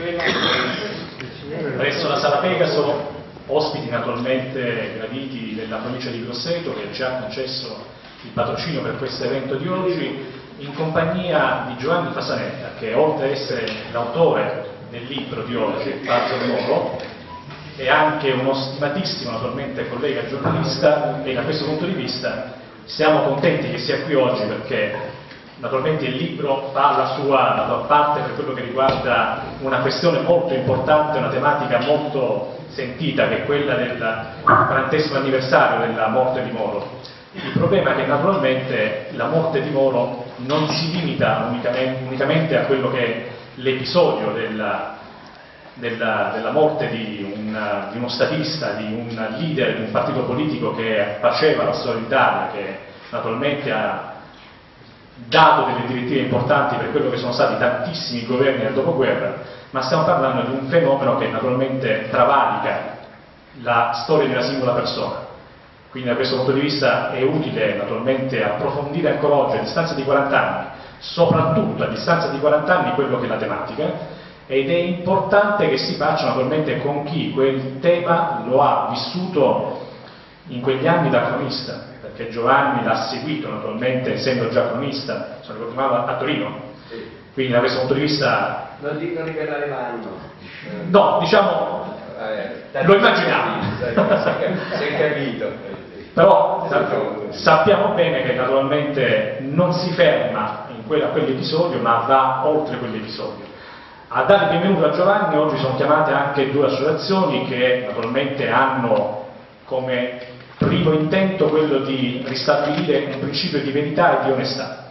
presso la Sala Pegaso, ospiti naturalmente graditi della provincia di Grosseto, che ci ha concesso il patrocinio per questo evento di oggi, in compagnia di Giovanni Fasanetta, che oltre ad essere l'autore del libro di oggi, Pazzo di Moro, è anche uno stimatissimo naturalmente collega giornalista, e da questo punto di vista siamo contenti che sia qui oggi, perché naturalmente il libro fa la sua parte per quello che riguarda una questione molto importante, una tematica molto sentita, che è quella del 40° anniversario della morte di Moro. Il problema è che naturalmente la morte di Moro non si limita unicamente a quello che è l'episodio della morte di uno statista, di un leader di un partito politico che faceva la storia d'Italia, che naturalmente ha dato delle direttive importanti per quello che sono stati tantissimi governi del dopoguerra, ma stiamo parlando di un fenomeno che naturalmente travalica la storia di una singola persona. Quindi da questo punto di vista è utile naturalmente approfondire ancora oggi, a distanza di 40 anni, soprattutto a distanza di 40 anni, quello che è la tematica, ed è importante che si faccia naturalmente con chi quel tema lo ha vissuto in quegli anni da cronista, perché Giovanni l'ha seguito naturalmente essendo già cronista, sono ricordato a Torino, quindi da questo punto di vista... Non dico rivelare l'anno. No, diciamo, lo immaginiamo. Si è capito. Però sappiamo bene che naturalmente non si ferma a quell'episodio, ma va oltre quell'episodio. A dare il benvenuto a Giovanni oggi sono chiamate anche 2 associazioni che naturalmente hanno come primo intento quello di ristabilire un principio di verità e di onestà.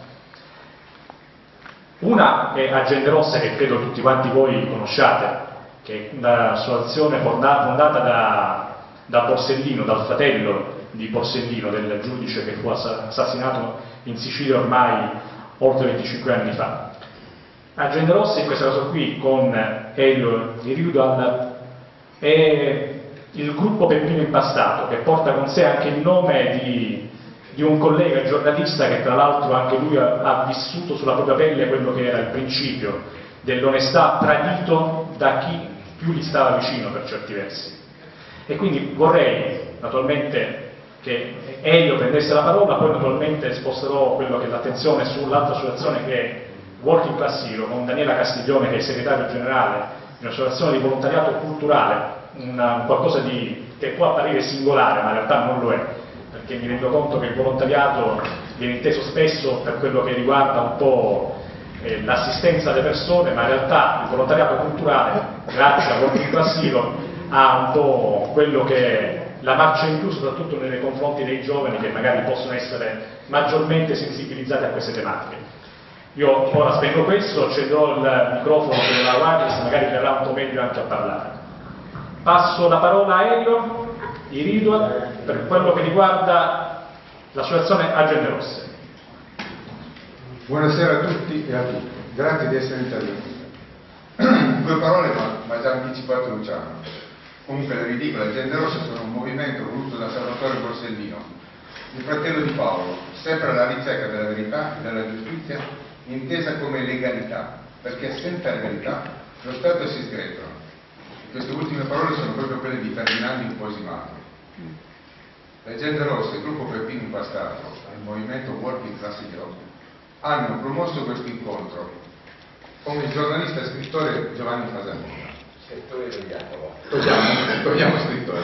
Una è Agende Rosse, che credo tutti quanti voi conosciate, che è un'associazione fondata da Borsellino, dal fratello di Borsellino, del giudice che fu assassinato in Sicilia ormai oltre 25 anni fa. Agende Rosse in questo caso qui, con Elio Iriudan, è il gruppo Peppino Impastato, che porta con sé anche il nome di un collega giornalista che tra l'altro anche lui ha vissuto sulla propria pelle quello che era il principio dell'onestà, tradito da chi più gli stava vicino per certi versi. E quindi vorrei naturalmente che Elio prendesse la parola, poi naturalmente sposterò quello che è l'attenzione sull'altra associazione, che è Working Class Hero, con Daniela Castiglione, che è segretario generale di un'associazione di volontariato culturale, qualcosa che può apparire singolare ma in realtà non lo è, perché mi rendo conto che il volontariato viene inteso spesso per quello che riguarda un po' l'assistenza alle persone, ma in realtà il volontariato culturale, grazie a Working Class Hero, ha un po' quello che è la marcia in più, soprattutto nei confronti dei giovani che magari possono essere maggiormente sensibilizzati a queste tematiche. Io ora spengo questo, cederò il microfono per la Wireless, magari verrà un po' meglio anche a parlare. Passo la parola a Elio Iriudan per quello che riguarda l'associazione Agende Rosse. Buonasera a tutti e a tutte, grazie di essere intervenuti. 2 parole, ma già anticipato Luciano. Comunque le ridicole Agende Rosse sono un movimento voluto da Salvatore Borsellino, il fratello di Paolo, sempre alla ricerca della verità e della giustizia, intesa come legalità, perché senza legalità lo Stato si sgretola. Queste ultime parole sono proprio quelle di Ferdinando Imposimato. Le Agende Rosse, il gruppo Peppino Impastato e il movimento Working Class Hero hanno promosso questo incontro con il giornalista e scrittore Giovanni Fasanetta. Scrittore togliamo. Togliamo scrittore.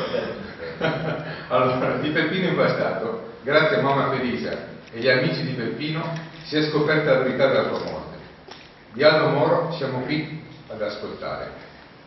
Allora, di Peppino Impastato, grazie a mamma Felisa e gli amici di Peppino, si è scoperta la verità della sua morte. Di Aldo Moro siamo qui ad ascoltare.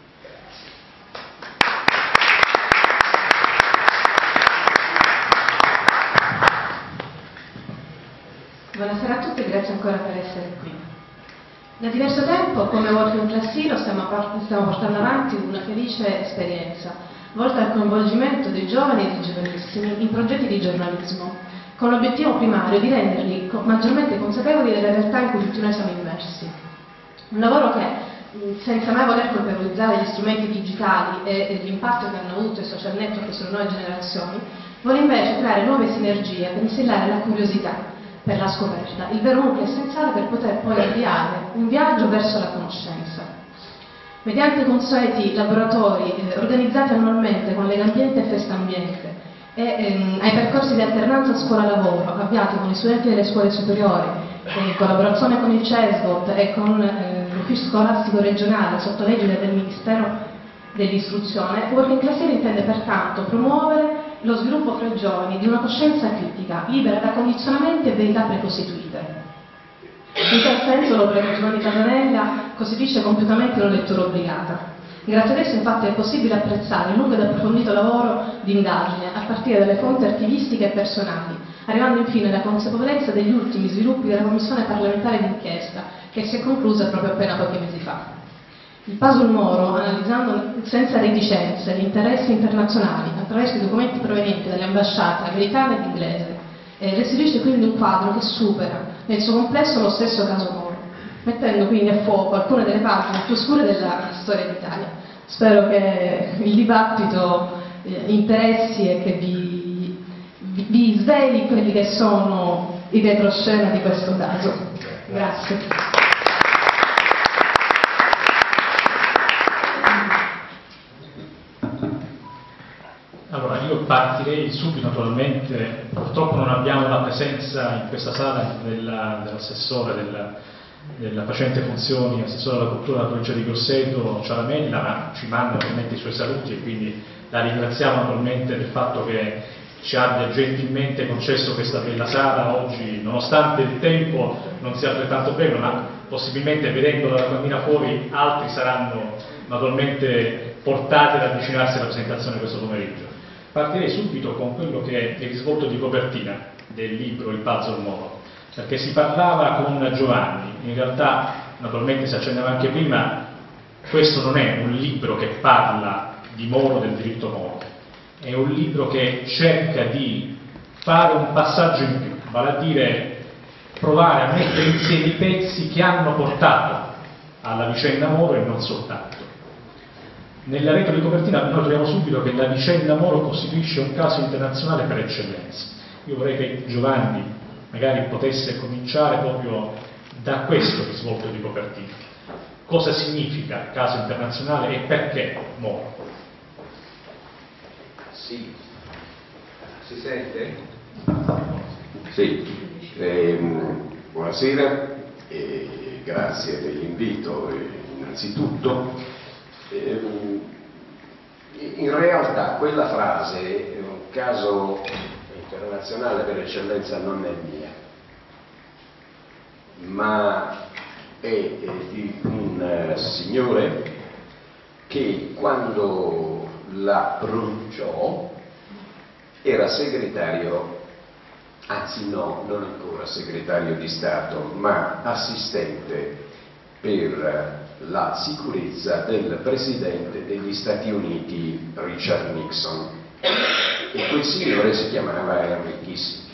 Buonasera a tutti e grazie ancora per essere qui. Da diverso tempo, come Working Class Hero, stiamo portando avanti una felice esperienza volta al coinvolgimento dei giovani e dei giovanissimi in progetti di giornalismo, con l'obiettivo primario di renderli maggiormente consapevoli della realtà in cui tutti noi siamo immersi. Un lavoro che, senza mai voler colpevolizzare gli strumenti digitali e l'impatto che hanno avuto i social network sulle nuove generazioni, vuole invece creare nuove sinergie per instillare la curiosità per la scoperta, il vero nucleo essenziale per poter poi avviare un viaggio verso la conoscenza. mediante consueti laboratori organizzati annualmente con Legambiente e Festambiente e ai percorsi di alternanza scuola-lavoro avviati con gli studenti delle scuole superiori in collaborazione con il CESVOT e con l'ufficio scolastico regionale sotto l'egida del Ministero dell'Istruzione, Working Class Year intende pertanto promuovere lo sviluppo fra i giovani di una coscienza critica, libera da condizionamenti e verità precostituite. In tal senso l'opera di Giovanni Casanella costituisce compiutamente una lettura obbligata. Grazie ad esso infatti è possibile apprezzare il lungo ed approfondito lavoro di indagine a partire dalle fonti archivistiche e personali, arrivando infine alla consapevolezza degli ultimi sviluppi della Commissione parlamentare d'inchiesta che si è conclusa proprio appena pochi mesi fa. Il puzzle Moro, analizzando senza reticenze gli interessi internazionali attraverso i documenti provenienti dalle ambasciate americane ed inglese, restituisce quindi un quadro che supera nel suo complesso lo stesso caso Moro, mettendo quindi a fuoco alcune delle pagine più oscure della storia d'Italia. Spero che il dibattito interessi e che vi sveli quelli che sono i retroscena di questo caso. Grazie. Allora, io partirei subito, naturalmente, purtroppo non abbiamo la presenza in questa sala dell'assessore della facente funzioni, assessore alla cultura della provincia di Grosseto, Ciaramella, ma ci manda naturalmente i suoi saluti e quindi la ringraziamo naturalmente del fatto che ci abbia gentilmente concesso questa bella sala oggi, nonostante il tempo non sia altrettanto bello, ma possibilmente vedendola da cammina fuori altri saranno naturalmente portati ad avvicinarsi alla presentazione questo pomeriggio. Partirei subito con quello che è il risvolto di copertina del libro Il puzzle Moro, perché si parlava con Giovanni, in realtà naturalmente si accennava anche prima, questo non è un libro che parla di Moro, del diritto Moro, è un libro che cerca di fare un passaggio in più, vale a dire provare a mettere insieme i pezzi che hanno portato alla vicenda Moro e non soltanto. Nella retro di copertina noi troviamo subito che la vicenda Moro costituisce un caso internazionale per eccellenza. Io vorrei che Giovanni magari potesse cominciare proprio da questo risvolto di copertina. Cosa significa caso internazionale e perché Moro? Sì. Si sente? Sì. Buonasera e grazie dell'invito innanzitutto. In realtà quella frase, un caso internazionale per eccellenza, non è mia, ma è di un signore che quando la pronunciò era segretario, anzi no, non ancora segretario di Stato, ma assistente per la sicurezza del presidente degli Stati Uniti Richard Nixon, e quel signore si chiamava Henry Kissinger.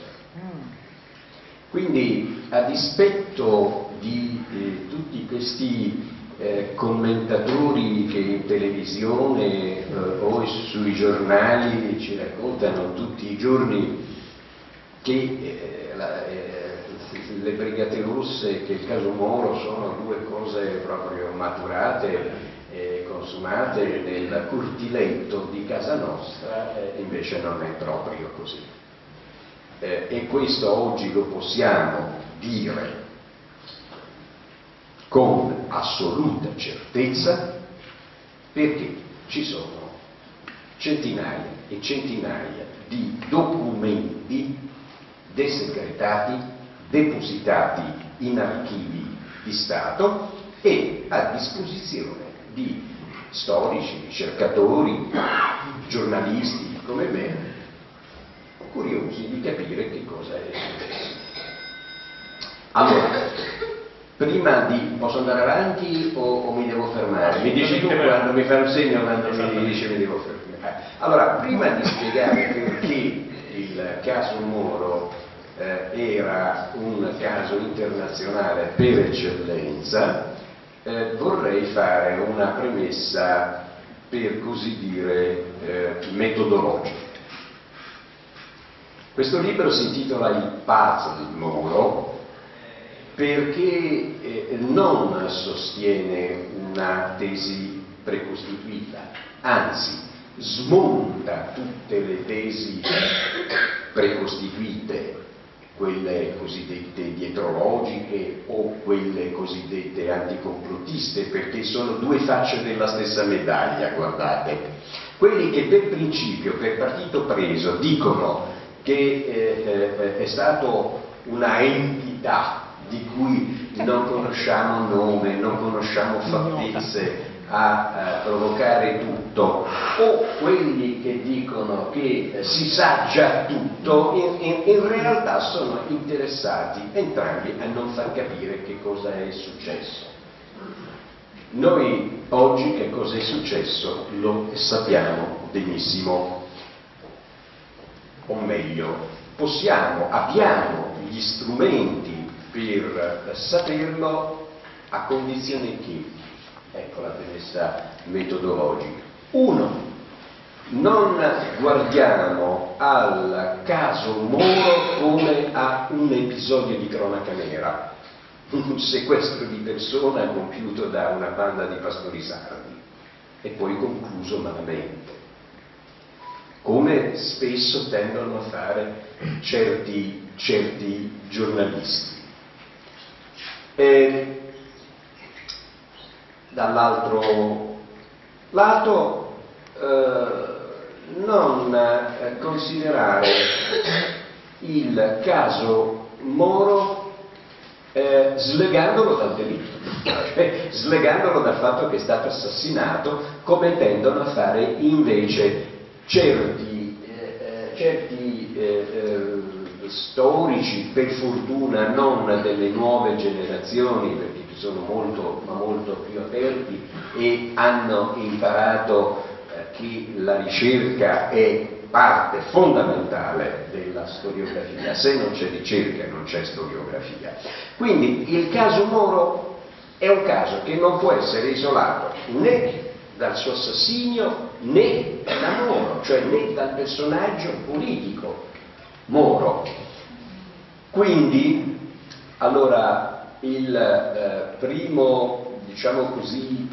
Quindi, a dispetto di tutti questi commentatori che in televisione o sui giornali ci raccontano tutti i giorni che le Brigate Rosse, che il caso Moro sono due cose proprio maturate e consumate nel cortiletto di casa nostra, invece non è proprio così. E questo oggi lo possiamo dire con assoluta certezza, perché ci sono centinaia e centinaia di documenti desegretati, depositati in archivi di Stato e a disposizione di storici, ricercatori, giornalisti come me, curiosi di capire che cosa è successo. Allora, prima di... posso andare avanti o mi devo fermare? Mi dici tu quando mi fai un segno, quando mi dice mi devo fermare. Allora, prima di spiegare perché il caso Moro era un caso internazionale per eccellenza, vorrei fare una premessa, per così dire, metodologica. Questo libro si intitola Il puzzle Moro perché non sostiene una tesi precostituita, anzi smonta tutte le tesi precostituite, quelle cosiddette dietrologiche o quelle cosiddette anticomplottiste, perché sono due facce della stessa medaglia, guardate. Quelli che per principio, per partito preso, dicono che è stato una entità di cui non conosciamo nome, non conosciamo fattezze a provocare tutto, o quelli che dicono che si sa già tutto, in realtà sono interessati entrambi a non far capire che cosa è successo. Noi oggi che cosa è successo lo sappiamo benissimo, o meglio, abbiamo gli strumenti per saperlo, a condizione che, ecco la premessa metodologica. Uno, non guardiamo al caso Moro come a un episodio di cronaca nera, un sequestro di persona compiuto da una banda di pastori sardi e poi concluso malamente, come spesso tendono a fare certi giornalisti. Dall'altro lato non considerare il caso Moro slegandolo dal delitto, cioè slegandolo dal fatto che è stato assassinato, come tendono a fare invece certi storici, per fortuna non delle nuove generazioni, perché sono molto più aperti e hanno imparato che la ricerca è parte fondamentale della storiografia. Se non c'è ricerca non c'è storiografia. Quindi il caso Moro è un caso che non può essere isolato né dal suo assassinio né da Moro, cioè né dal personaggio politico Moro. Quindi, allora, il primo, diciamo così,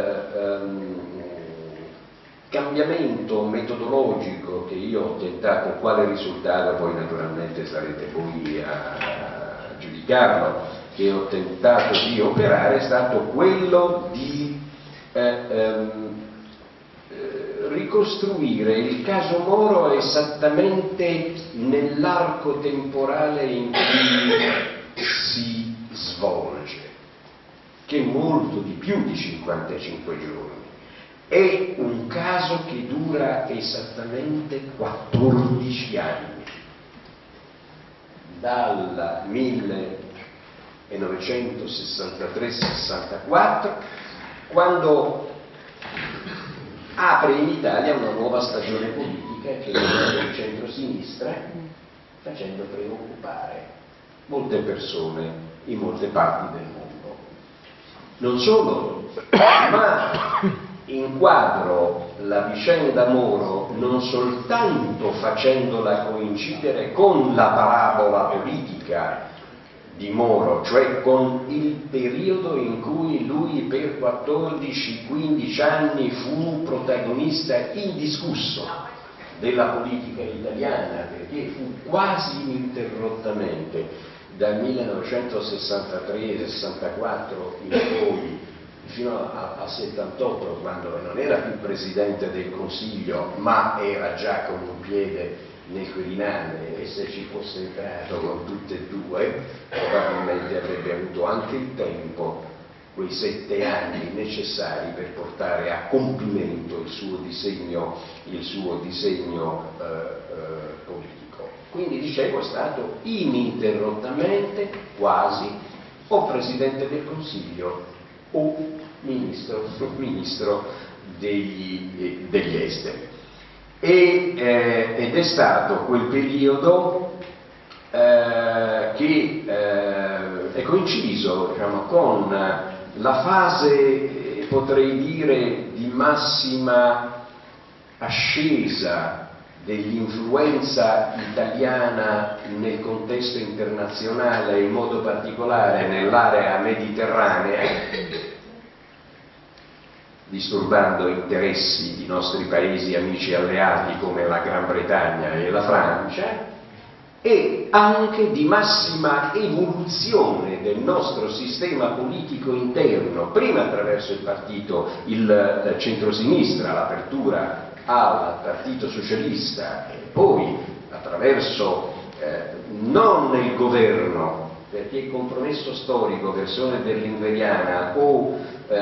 cambiamento metodologico che io ho tentato, quale risultato poi naturalmente sarete voi a giudicarlo, che ho tentato di operare, è stato quello di ricostruire il caso Moro esattamente nell'arco temporale in cui si svolge, che è molto di più di 55 giorni. È un caso che dura esattamente 14 anni, dal 1963-64, quando apre in Italia una nuova stagione politica, che è quella del centro-sinistra, facendo preoccupare molte persone in molte parti del mondo. Non solo, ma inquadro la vicenda Moro non soltanto facendola coincidere con la parabola politica di Moro, cioè con il periodo in cui lui per 14-15 anni fu protagonista indiscusso della politica italiana, perché fu quasi ininterrottamente dal 1963-64 in poi fino al 78, quando non era più Presidente del Consiglio ma era già con un piede nel Quirinale, e se ci fosse entrato con tutte e due probabilmente avrebbe avuto anche il tempo, quei 7 anni necessari per portare a compimento il suo disegno politico. Quindi dicevo, è stato ininterrottamente quasi o Presidente del Consiglio o ministro degli esteri. Ed è stato quel periodo che è coinciso, diciamo, con la fase, potrei dire, di massima ascesa dell'influenza italiana nel contesto internazionale, in modo particolare nell'area mediterranea, disturbando interessi di nostri paesi amici alleati come la Gran Bretagna e la Francia, e anche di massima evoluzione del nostro sistema politico interno, prima attraverso il centrosinistra, l'apertura al Partito Socialista, e poi attraverso non il governo, perché il compromesso storico, versione berlingueriana o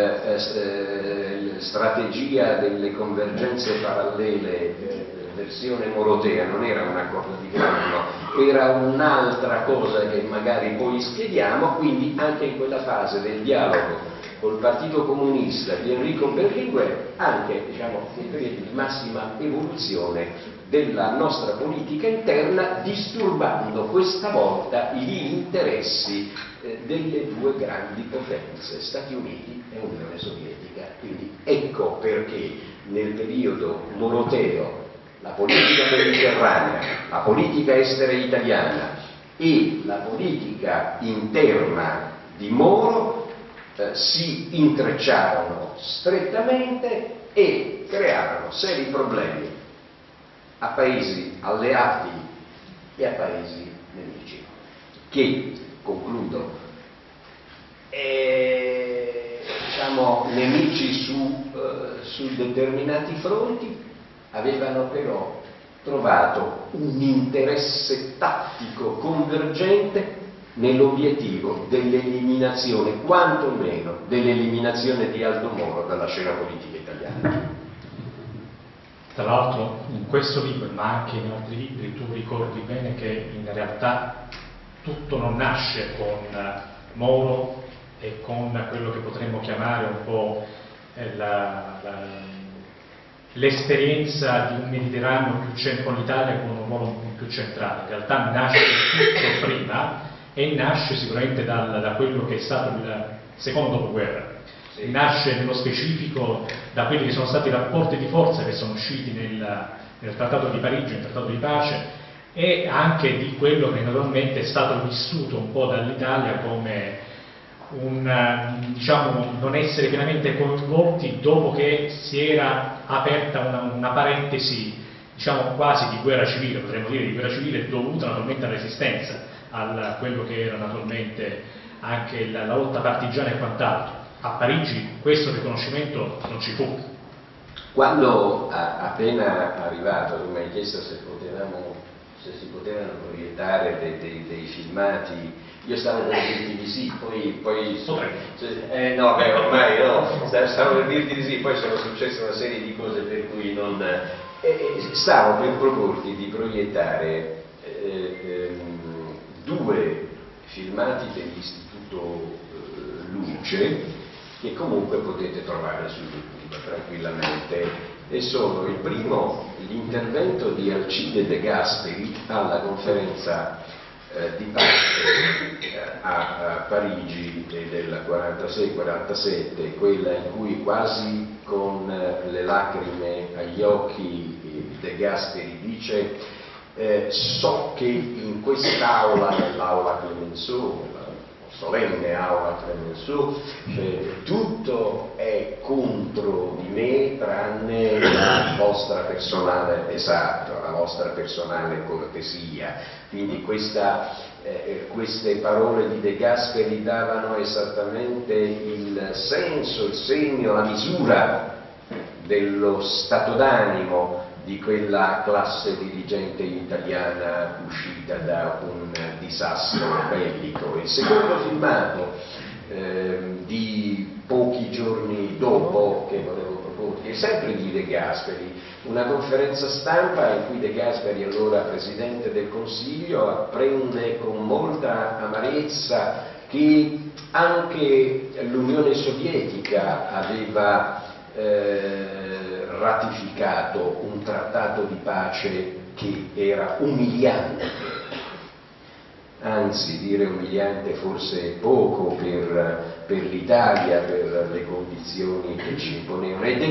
strategia delle convergenze parallele, versione morotea, non era un accordo di governo, era un'altra cosa che magari poi spieghiamo. Quindi anche in quella fase del dialogo col Partito Comunista di Enrico Berlinguer, anche nei periodi di massima evoluzione della nostra politica interna, disturbando questa volta gli interessi delle due grandi potenze, Stati Uniti e Unione Sovietica. Quindi ecco perché nel periodo moroteo la politica mediterranea, la politica estera italiana e la politica interna di Moro si intrecciarono strettamente e crearono seri problemi a paesi alleati e a paesi nemici, che, concludo, nemici su determinati fronti, avevano però trovato un interesse tattico convergente nell'obiettivo dell'eliminazione, quantomeno dell'eliminazione di Aldo Moro dalla scena politica italiana. Tra l'altro in questo libro, ma anche in altri libri, tu ricordi bene che in realtà tutto non nasce con Moro e con quello che potremmo chiamare un po' l'esperienza di un Mediterraneo più con l'Italia con un ruolo un po' più centrale. In realtà nasce tutto prima e nasce sicuramente da quello che è stato il secondo dopoguerra. Sì. Nasce nello specifico da quelli che sono stati i rapporti di forza che sono usciti nel Trattato di Parigi, nel Trattato di pace, e anche di quello che naturalmente è stato vissuto un po' dall'Italia come non essere pienamente coinvolti dopo che si era aperta una parentesi quasi di guerra civile, potremmo dire di guerra civile, dovuta naturalmente alla resistenza, a quello che era naturalmente anche la lotta partigiana e quant'altro. A Parigi questo riconoscimento non ci fu. Quando appena arrivato mi hai chiesto se si potevano proiettare dei filmati, io stavo per dirti di sì, poi ormai no, stavo per dirti di sì, poi sono successe una serie di cose per cui non... stavo per proporti di proiettare due filmati dell'Istituto Luce, che comunque potete trovare su YouTube tranquillamente, e sono il primo, l'intervento di Alcide De Gasperi alla conferenza di pace a Parigi del 46-47, quella in cui quasi con le lacrime agli occhi De Gasperi dice so che in quest'aula, nell'aula Clemenceau, solenne aula Clemenceau, tutto è contro di me tranne la vostra personale, la vostra personale cortesia. Quindi queste parole di De Gasperi davano esattamente il senso, il segno, la misura dello stato d'animo di quella classe dirigente italiana uscita da un disastro bellico. Il secondo filmato di pochi giorni dopo che volevo proporti è sempre di De Gasperi, una conferenza stampa in cui De Gasperi, allora Presidente del Consiglio, apprende con molta amarezza che anche l'Unione Sovietica aveva ratificato un trattato di pace che era umiliante, anzi dire umiliante forse poco per l'Italia, per le condizioni che ci imponevano. E De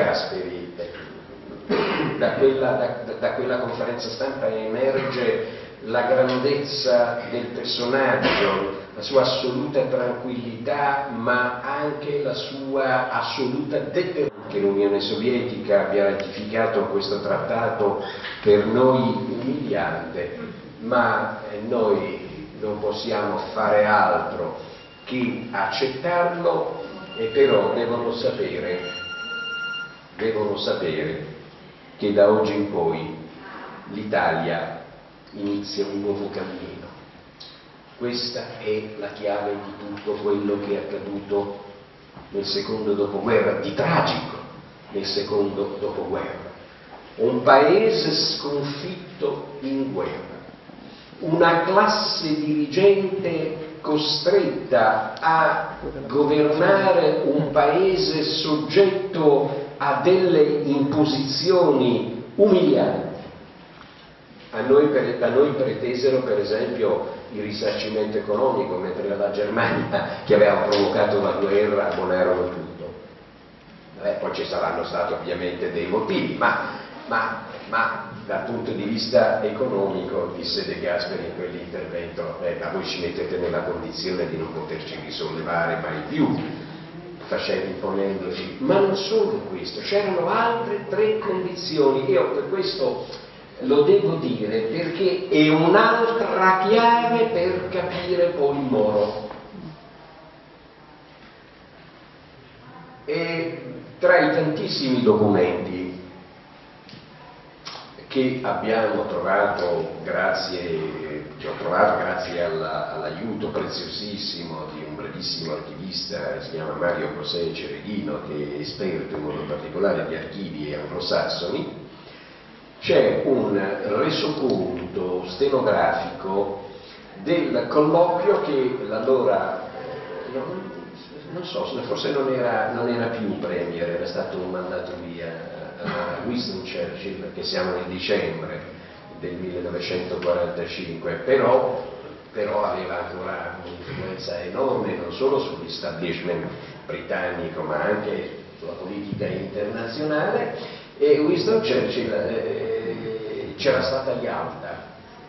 Gasperi da quella conferenza stampa emerge la grandezza del personaggio, la sua assoluta tranquillità, ma anche la sua assoluta determinazione. Che l'Unione Sovietica abbia ratificato questo trattato per noi umiliante, ma noi non possiamo fare altro che accettarlo, e però devono sapere che da oggi in poi l'Italia inizia un nuovo cammino. Questa è la chiave di tutto quello che è accaduto nel secondo dopoguerra, di tragico nel secondo dopoguerra. Un paese sconfitto in guerra, una classe dirigente costretta a governare un paese soggetto a delle imposizioni umilianti. A noi pretesero per esempio il risarcimento economico, mentre la Germania, che aveva provocato la guerra, abbonarono tutto. Poi ci saranno stati ovviamente dei motivi, ma dal punto di vista economico, disse De Gasperi in quell'intervento, ma voi ci mettete nella condizione di non poterci risollevare mai più, imponendoci. Ma non solo questo, c'erano altre 3 condizioni. Io per questo lo devo dire, perché è un'altra chiave per capire poi Moro. E tra i tantissimi documenti che abbiamo trovato che ho trovato grazie all'aiuto preziosissimo di un bravissimo archivista, si chiama Mario José Cereghino, che è esperto in modo particolare di archivi anglosassoni, c'è un resoconto stenografico del colloquio che l'allora, non so, forse non era più premier, era stato mandato via Winston Churchill, che siamo nel dicembre del 1945, però aveva ancora un'influenza enorme non solo sull'establishment britannico ma anche sulla politica internazionale. E Winston Churchill c'era stata Yalta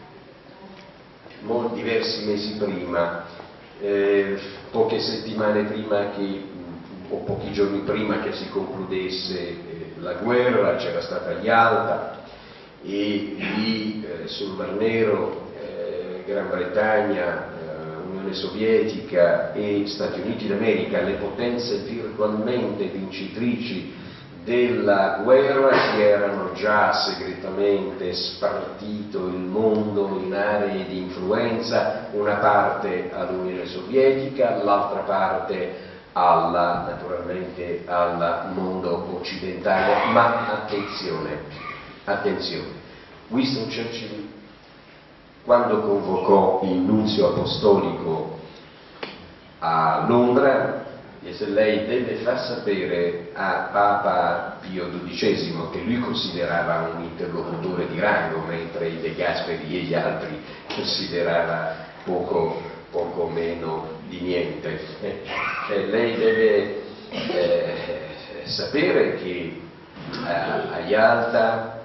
diversi mesi prima, poche settimane prima o pochi giorni prima che si concludesse la guerra, c'era stata Yalta, e lì sul Mar Nero Gran Bretagna, Unione Sovietica e Stati Uniti d'America, le potenze virtualmente vincitrici della guerra, si erano già segretamente spartito il mondo in aree di influenza, una parte all'Unione Sovietica, l'altra parte naturalmente al mondo occidentale. Ma attenzione, Winston Churchill, quando convocò il nunzio apostolico a Londra, se lei deve far sapere a Papa Pio XII che lui considerava un interlocutore di rango, mentre i De Gasperi e gli altri considerava poco meno di niente. Lei deve sapere che a Yalta,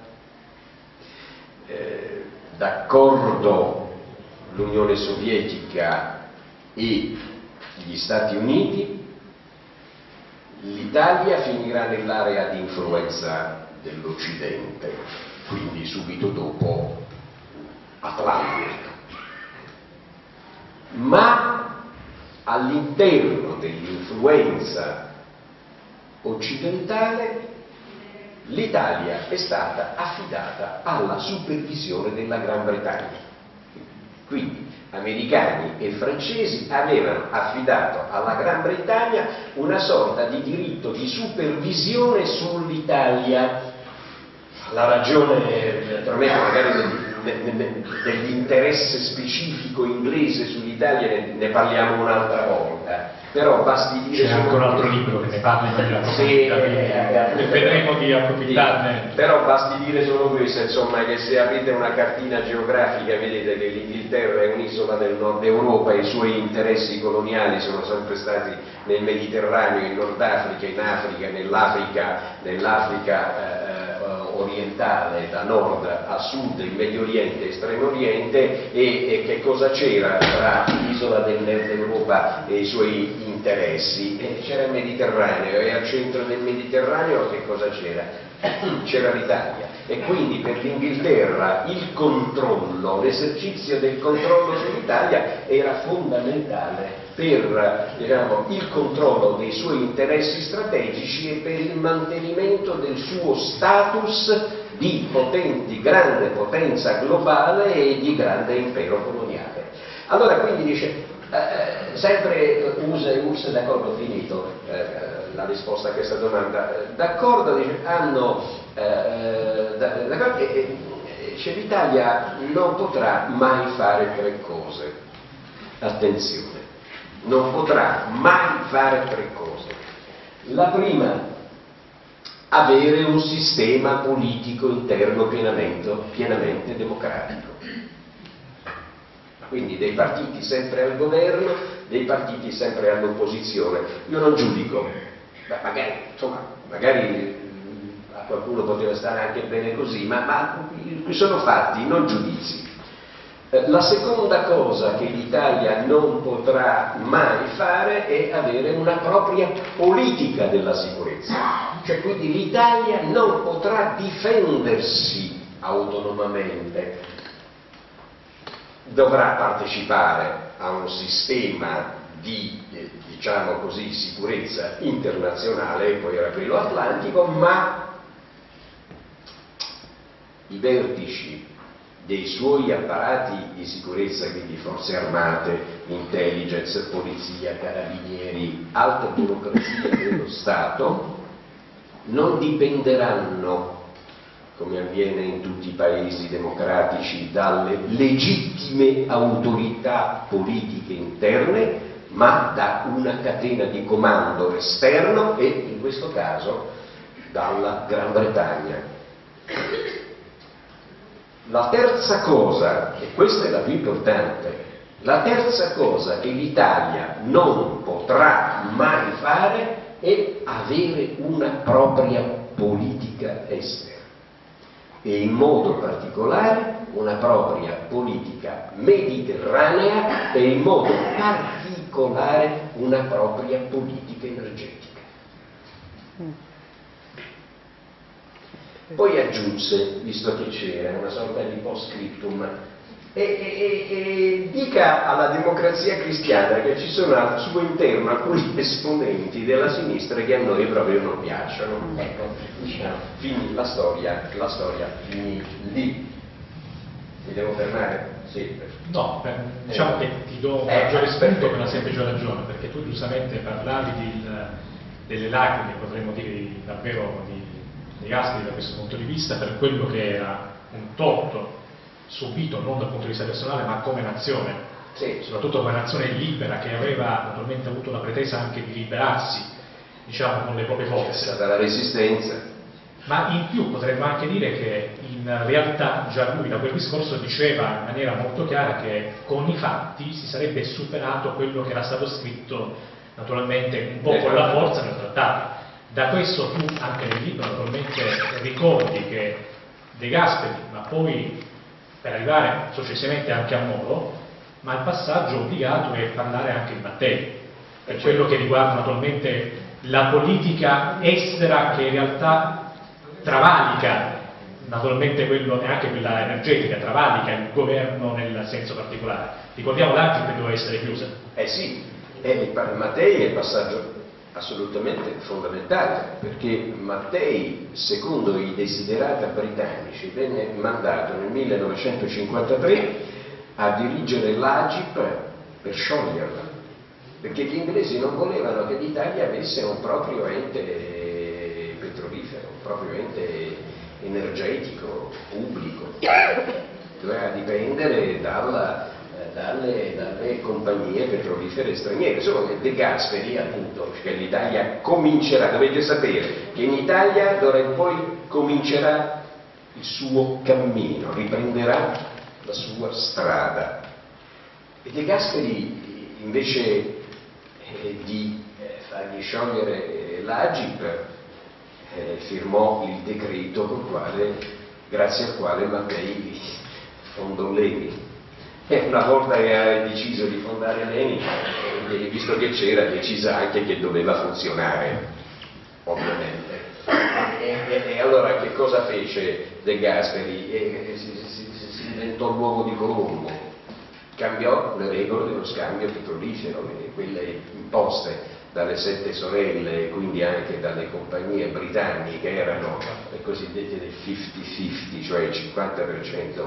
d'accordo l'Unione Sovietica e gli Stati Uniti, l'Italia finirà nell'area di influenza dell'Occidente, quindi subito dopo Atlantica. Ma all'interno dell'influenza occidentale l'Italia è stata affidata alla supervisione della Gran Bretagna. Quindi americani e francesi avevano affidato alla Gran Bretagna una sorta di diritto di supervisione sull'Italia. La ragione, naturalmente, magari dell'interesse specifico inglese sull'Italia ne parliamo un'altra volta, però basti dire... C'è anche un altro libro che ne parla e vedremo di approfittarne. Però basti dire solo questo, insomma, che se aprite una cartina geografica vedete che l'Inghilterra è un'isola del nord Europa e i suoi interessi coloniali sono sempre stati nel Mediterraneo, in Nord Africa, in Africa, nell'Africa orientale, da nord a sud, il Medio Oriente e Estremo Oriente, e che cosa c'era tra l'isola del nord Europa e i suoi interessi? C'era il Mediterraneo, e al centro del Mediterraneo che cosa c'era? C'era l'Italia, e quindi per l'Inghilterra il controllo, l'esercizio del controllo sull'Italia era fondamentale per, diciamo, il controllo dei suoi interessi strategici e per il mantenimento del suo status di grande potenza globale e di grande impero coloniale. Allora quindi dice, sempre USA e URSS, d'accordo, finito la risposta a questa domanda, d'accordo, dice, d'accordo, cioè, l'Italia non potrà mai fare tre cose, attenzione, non potrà mai fare tre cose. La prima, avere un sistema politico interno pienamente democratico, quindi dei partiti sempre al governo, dei partiti sempre all'opposizione. Io non giudico, magari a qualcuno poteva stare anche bene così, ma sono fatti, non giudizi. La seconda cosa che l'Italia non potrà mai fare è avere una propria politica della sicurezza, cioè quindi l'Italia non potrà difendersi autonomamente, dovrà partecipare a un sistema di, diciamo così, sicurezza internazionale, e poi era quello atlantico, ma i vertici dei suoi apparati di sicurezza, quindi forze armate, intelligence, polizia, carabinieri, alta burocrazia dello Stato, non dipenderanno, come avviene in tutti i paesi democratici, dalle legittime autorità politiche interne, ma da una catena di comando esterno, e in questo caso dalla Gran Bretagna. La terza cosa, e questa è la più importante, la terza cosa che l'Italia non potrà mai fare è avere una propria politica estera, e in modo particolare una propria politica mediterranea, e in modo particolare una propria politica energetica. Poi aggiunse, visto che c'era una sorta di post scriptum, e dica alla Democrazia Cristiana che ci sono al suo interno alcuni esponenti della sinistra che a noi proprio non piacciono. Ecco, diciamo, finì la storia finì lì. Mi devo fermare? Sì. No, diciamo che ti do maggiore rispetto per una semplice ragione, perché tu giustamente parlavi delle lacrime, potremmo dire davvero di Gasperi da questo punto di vista, per quello che era un torto subito non dal punto di vista personale ma come nazione, sì, soprattutto come nazione libera che aveva naturalmente avuto la pretesa anche di liberarsi, diciamo, con le proprie forze. C'è stata la resistenza. Ma in più potremmo anche dire che in realtà già lui da quel discorso diceva in maniera molto chiara che con i fatti si sarebbe superato quello che era stato scritto naturalmente un po' con la forza nel trattato. Da questo tu anche nel libro naturalmente ricordi che De Gasperi, ma poi per arrivare successivamente anche a Moro, ma il passaggio obbligato è parlare anche di Mattei, per quello che riguarda naturalmente la politica estera che in realtà travalica naturalmente quello, neanche quella energetica, travalica il governo nel senso particolare. Ricordiamo l'Agip che doveva essere chiusa. Sì, Mattei è il passaggio assolutamente fondamentale, perché Mattei, secondo i desiderata britannici, venne mandato nel 1953 a dirigere l'Agip per scioglierla, perché gli inglesi non volevano che l'Italia avesse un proprio ente petrolifero, un proprio ente energetico, pubblico, doveva dipendere dalle compagnie petrolifere straniere. Solo che De Gasperi, appunto, che l'Italia comincerà, dovete sapere che in Italia d'ora in poi comincerà il suo cammino, riprenderà la sua strada, e De Gasperi invece di fargli sciogliere l'Agip firmò il decreto grazie al quale Mattei fondò l'ENI. E una volta che ha deciso di fondare l'ENI, visto che c'era, decisa anche che doveva funzionare, ovviamente. E allora che cosa fece De Gasperi? Si inventò l'uovo di Colombo, cambiò le regole dello scambio petrolifero, quelle imposte dalle 7 sorelle, quindi anche dalle compagnie britanniche, erano le cosiddette del 50-50, cioè il 50%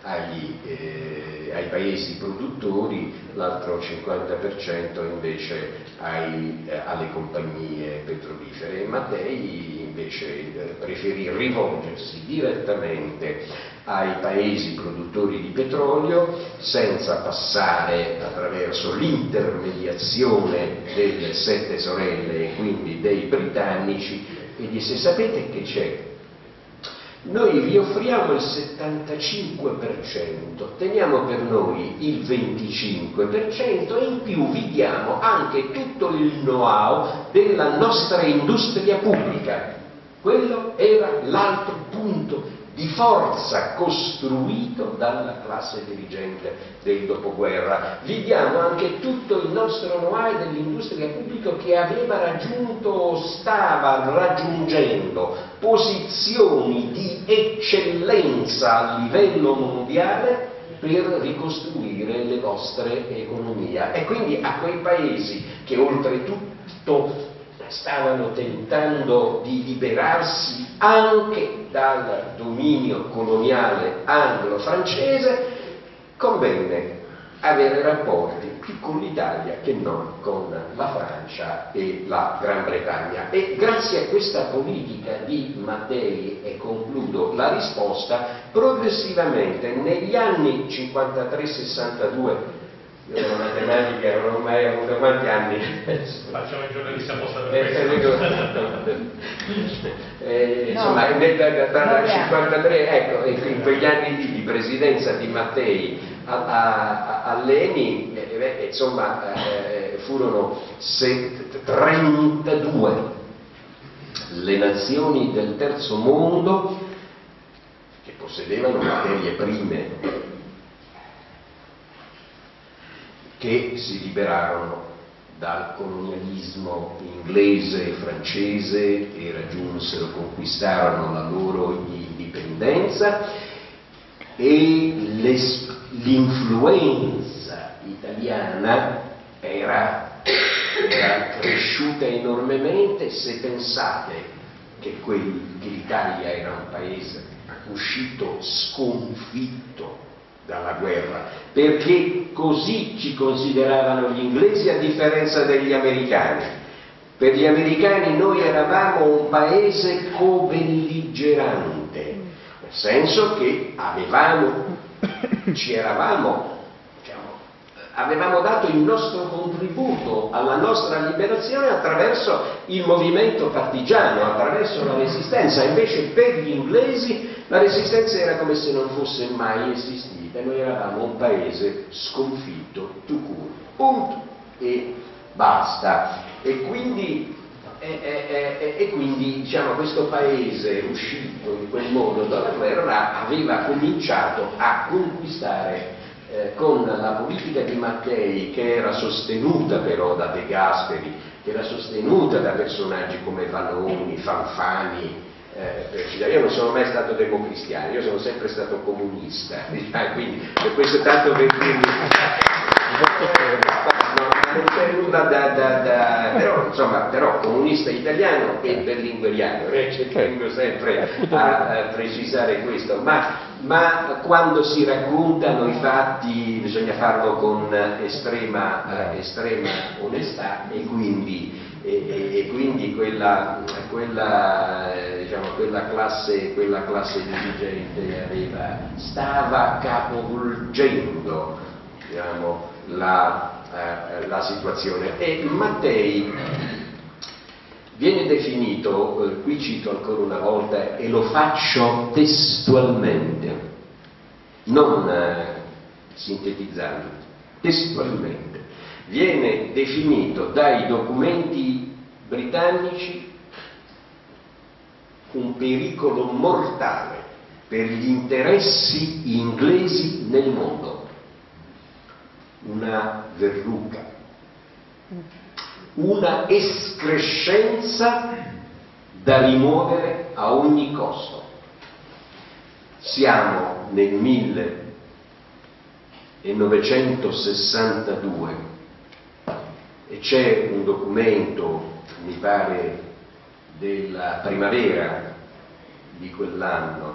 ai paesi produttori, l'altro 50% invece alle compagnie petrolifere. E Mattei invece preferì rivolgersi direttamente ai paesi produttori di petrolio senza passare attraverso l'intermediazione delle 7 sorelle e quindi dei britannici, e disse: sapete che c'è? Noi vi offriamo il 75%, teniamo per noi il 25% e in più vi diamo anche tutto il know-how della nostra industria pubblica. Quello era l'altro punto di forza costruito dalla classe dirigente del dopoguerra. Vi diamo anche tutto il nostro know-how dell'industria pubblica che stava raggiungendo posizioni di eccellenza a livello mondiale per ricostruire le vostre economie. E quindi a quei paesi che oltretutto stavano tentando di liberarsi anche dal dominio coloniale anglo-francese, convenne avere rapporti più con l'Italia che non con la Francia e la Gran Bretagna. E grazie a questa politica di Mattei, e concludo la risposta, progressivamente negli anni 53-62, io la matematica non ho mai avuto quanti anni? Facciamo il giornalista apposta per insomma, dal 53, ecco, in quegli anni di presidenza di Mattei all'ENI, insomma, furono 32 le nazioni del terzo mondo che possedevano materie prime che si liberarono dal colonialismo inglese e francese e conquistarono la loro indipendenza, e l'influenza italiana era cresciuta enormemente. Se pensate che l'Italia era un paese uscito sconfitto dalla guerra, perché così ci consideravano gli inglesi, a differenza degli americani. Per gli americani noi eravamo un paese co-belligerante, nel senso che avevamo dato il nostro contributo alla nostra liberazione attraverso il movimento partigiano, attraverso la resistenza. Invece per gli inglesi la resistenza era come se non fosse mai esistita. Noi eravamo un paese sconfitto, tout court, punto e basta. E quindi diciamo, questo paese uscito in quel modo dalla guerra aveva cominciato a conquistare con la politica di Mattei, che era sostenuta però da De Gasperi, che era sostenuta da personaggi come Vanoni, Fanfani. Io non sono mai stato democristiano, io sono sempre stato comunista, quindi per questo tanto per dirmi non c'è nulla però comunista italiano e berlingueriano, ci tengo sempre a precisare questo, ma quando si raccontano i fatti bisogna farlo con estrema onestà, e quindi quella classe dirigente stava capovolgendo, diciamo, la situazione. E Mattei viene definito, qui cito ancora una volta e lo faccio testualmente, non sintetizzando, testualmente, viene definito dai documenti britannici un pericolo mortale per gli interessi inglesi nel mondo, una verruca, una escrescenza da rimuovere a ogni costo. Siamo nel 1962 e c'è un documento, mi pare della primavera di quell'anno,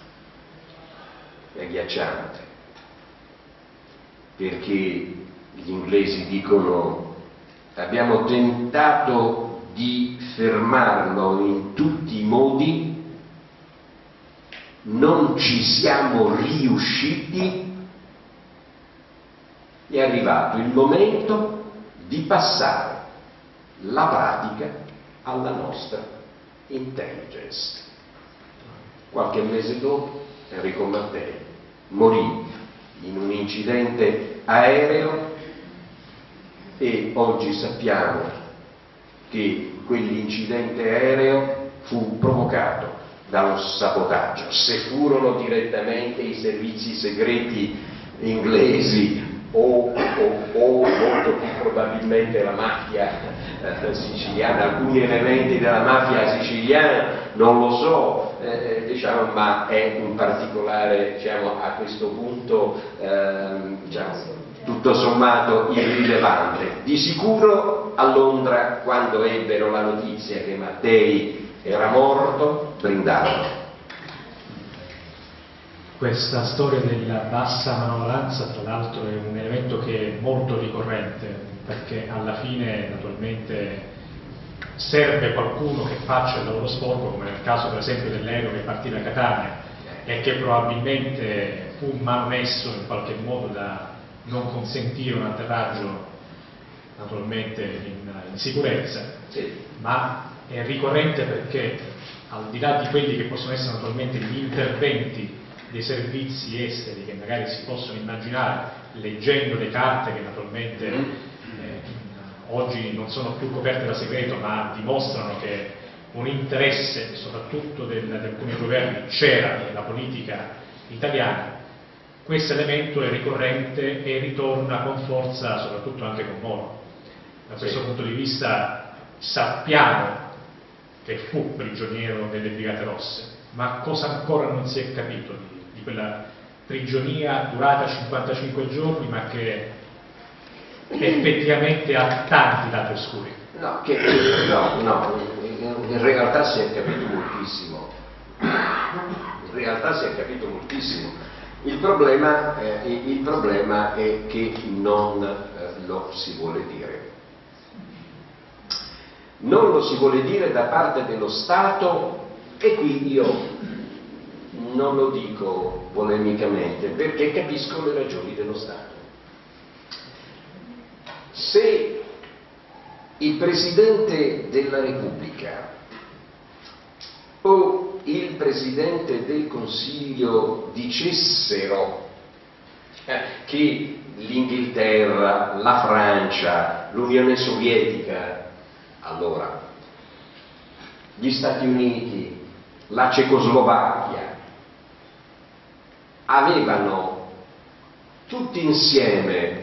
è agghiacciante, perché gli inglesi dicono: abbiamo tentato di fermarlo in tutti i modi, non ci siamo riusciti, è arrivato il momento di passare la pratica alla nostra intelligence. Qualche mese dopo Enrico Mattei morì in un incidente aereo e oggi sappiamo che quell'incidente aereo fu provocato da un sabotaggio. Se furono direttamente i servizi segreti inglesi o molto più probabilmente la mafia siciliana, alcuni elementi della mafia siciliana, non lo so, diciamo, ma è un particolare, diciamo, a questo punto tutto sommato irrilevante. Di sicuro a Londra, quando ebbero la notizia che Mattei era morto, brindarono. Questa storia della bassa manovalanza, tra l'altro, è un elemento che è molto ricorrente, perché alla fine naturalmente serve qualcuno che faccia il lavoro sporco, come nel caso per esempio dell'aereo che partì da Catania e che probabilmente fu manomesso in qualche modo da non consentire un atterraggio naturalmente in sicurezza, Sì. ma è ricorrente perché al di là di quelli che possono essere naturalmente gli interventi dei servizi esteri che magari si possono immaginare leggendo le carte che naturalmente oggi non sono più coperte da segreto, ma dimostrano che un interesse soprattutto di alcuni governi c'era nella politica italiana, questo elemento è ricorrente e ritorna con forza soprattutto anche con Moro. Da questo punto di vista sappiamo che fu prigioniero delle Brigate Rosse, ma cosa ancora non si è capito di quella prigionia durata 55 giorni, ma che effettivamente ha tanti lati oscuri. No, in realtà si è capito moltissimo. In realtà si è capito moltissimo. Il problema è che non lo si vuole dire. Non lo si vuole dire da parte dello Stato, e qui io non lo dico polemicamente perché capisco le ragioni dello Stato. Se il Presidente della Repubblica o il Presidente del Consiglio dicessero che l'Inghilterra, la Francia, l'Unione Sovietica, allora gli Stati Uniti, la Cecoslovacchia avevano tutti insieme,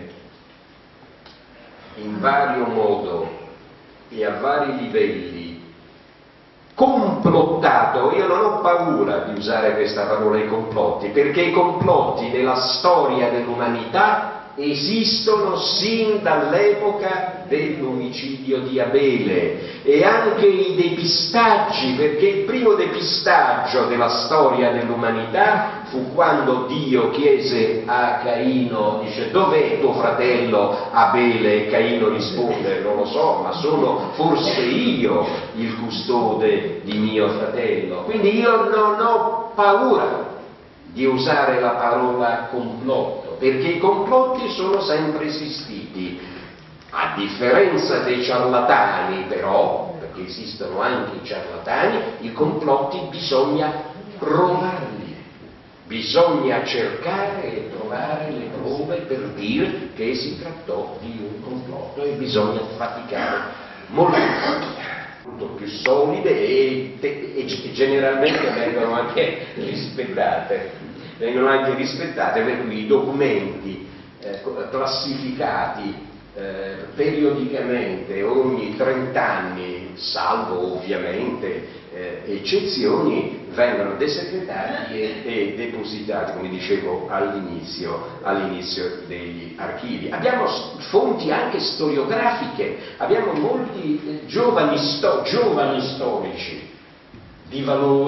in vario modo e a vari livelli, complottato. Io non ho paura di usare questa parola, i complotti, perché i complotti nella storia dell'umanità esistono sin dall'epoca dell'omicidio di Abele, e anche i depistaggi, perché il primo depistaggio della storia dell'umanità fu quando Dio chiese a Caino, dice: dov'è tuo fratello Abele? E Caino risponde: non lo so, ma sono forse io il custode di mio fratello. Quindi io non ho paura di usare la parola complotto, perché i complotti sono sempre esistiti. A differenza dei ciarlatani, però, perché esistono anche i ciarlatani, i complotti bisogna provarli, bisogna cercare e trovare le prove per dire che si trattò di un complotto, e bisogna faticare molto. molto più solide e generalmente vengono anche rispettate, per cui i documenti classificati periodicamente ogni 30 anni, salvo ovviamente eccezioni, vengono desegretati e depositati, come dicevo all'inizio degli archivi. Abbiamo fonti anche storiografiche, abbiamo molti giovani storici di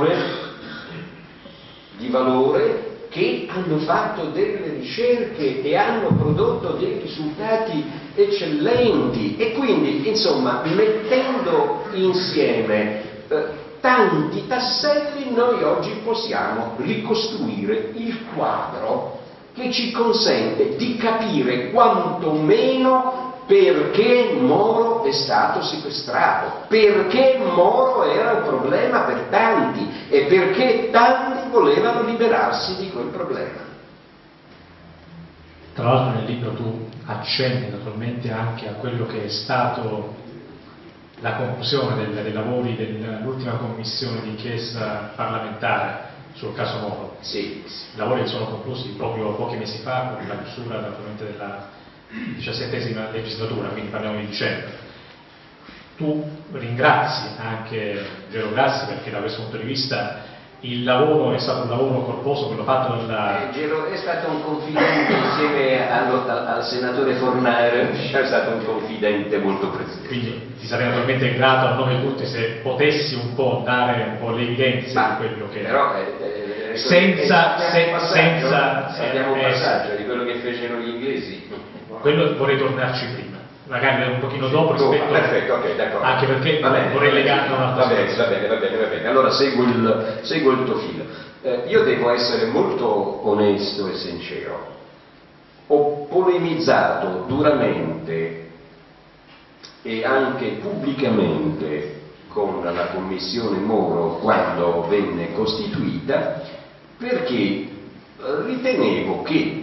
valore che hanno fatto delle ricerche e hanno prodotto dei risultati eccellenti, e quindi insomma mettendo insieme tanti tasselli noi oggi possiamo ricostruire il quadro che ci consente di capire quantomeno perché Moro è stato sequestrato, perché Moro era un problema per tanti e perché tanti volevano liberarsi di quel problema. Tra l'altro nel libro tu accenni naturalmente anche a quello che è stato la conclusione dei lavori dell'ultima commissione d'inchiesta parlamentare sul caso Moro. Sì. I lavori che sono conclusi proprio pochi mesi fa con la chiusura naturalmente della 17ª legislatura, quindi parliamo di dicembre. Tu ringrazi anche Gero Grassi perché da questo punto di vista il lavoro è stato un lavoro corposo, quello fatto dalla... Gero è stato un confidente insieme al senatore Fornare, è stato un confidente molto prezioso. Quindi ti sarei naturalmente grato a nome di tutti se potessi un po' dare un po' l'evidenza di quello che... Però abbiamo un passaggio di quello che fecero gli inglesi. Quello vorrei tornarci prima, magari un pochino dopo rispetto... Perfetto, ok, d'accordo. Anche perché vorrei legarlo a un'altra cosa. Va bene. Allora seguo il tuo filo. Io devo essere molto onesto e sincero. Ho polemizzato duramente e anche pubblicamente con la commissione Moro quando venne costituita, perché ritenevo che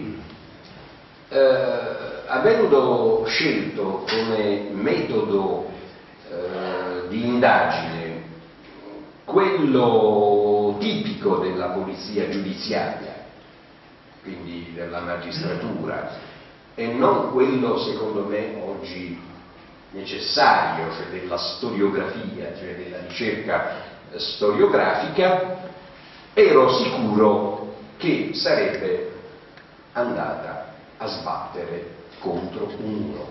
avendo scelto come metodo di indagine quello tipico della polizia giudiziaria, quindi della magistratura, e non quello secondo me oggi necessario, cioè della storiografia, cioè della ricerca storiografica, ero sicuro che sarebbe andata a sbattere contro un muro.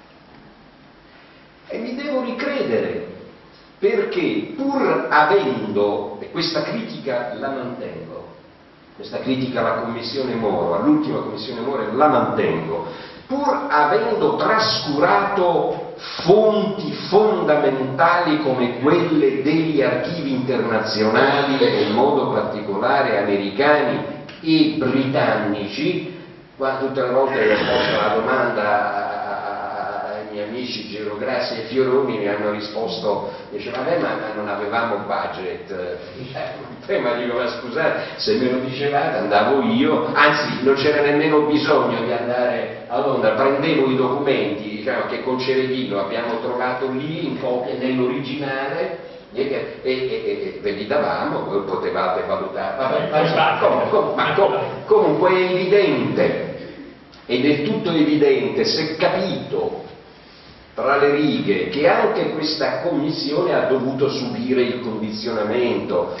E mi devo ricredere, perché pur avendo, e questa critica la mantengo, questa critica alla commissione Moro, all'ultima commissione Moro la mantengo, pur avendo trascurato fonti fondamentali come quelle degli archivi internazionali e in modo particolare americani e britannici, qua tutte le volte che ho posto la domanda ai miei amici Gero Grassi e Fioroni mi hanno risposto, dice vabbè ma non avevamo budget, ma dico ma scusate, se me lo dicevate andavo io, anzi non c'era nemmeno bisogno di andare a Londra, prendevo i documenti, diciamo, che con Cerevino abbiamo trovato lì in copia nell'originale e ve li davamo, voi potevate valutare. Comunque è evidente, è del tutto evidente, se capito tra le righe, che anche questa commissione ha dovuto subire il condizionamento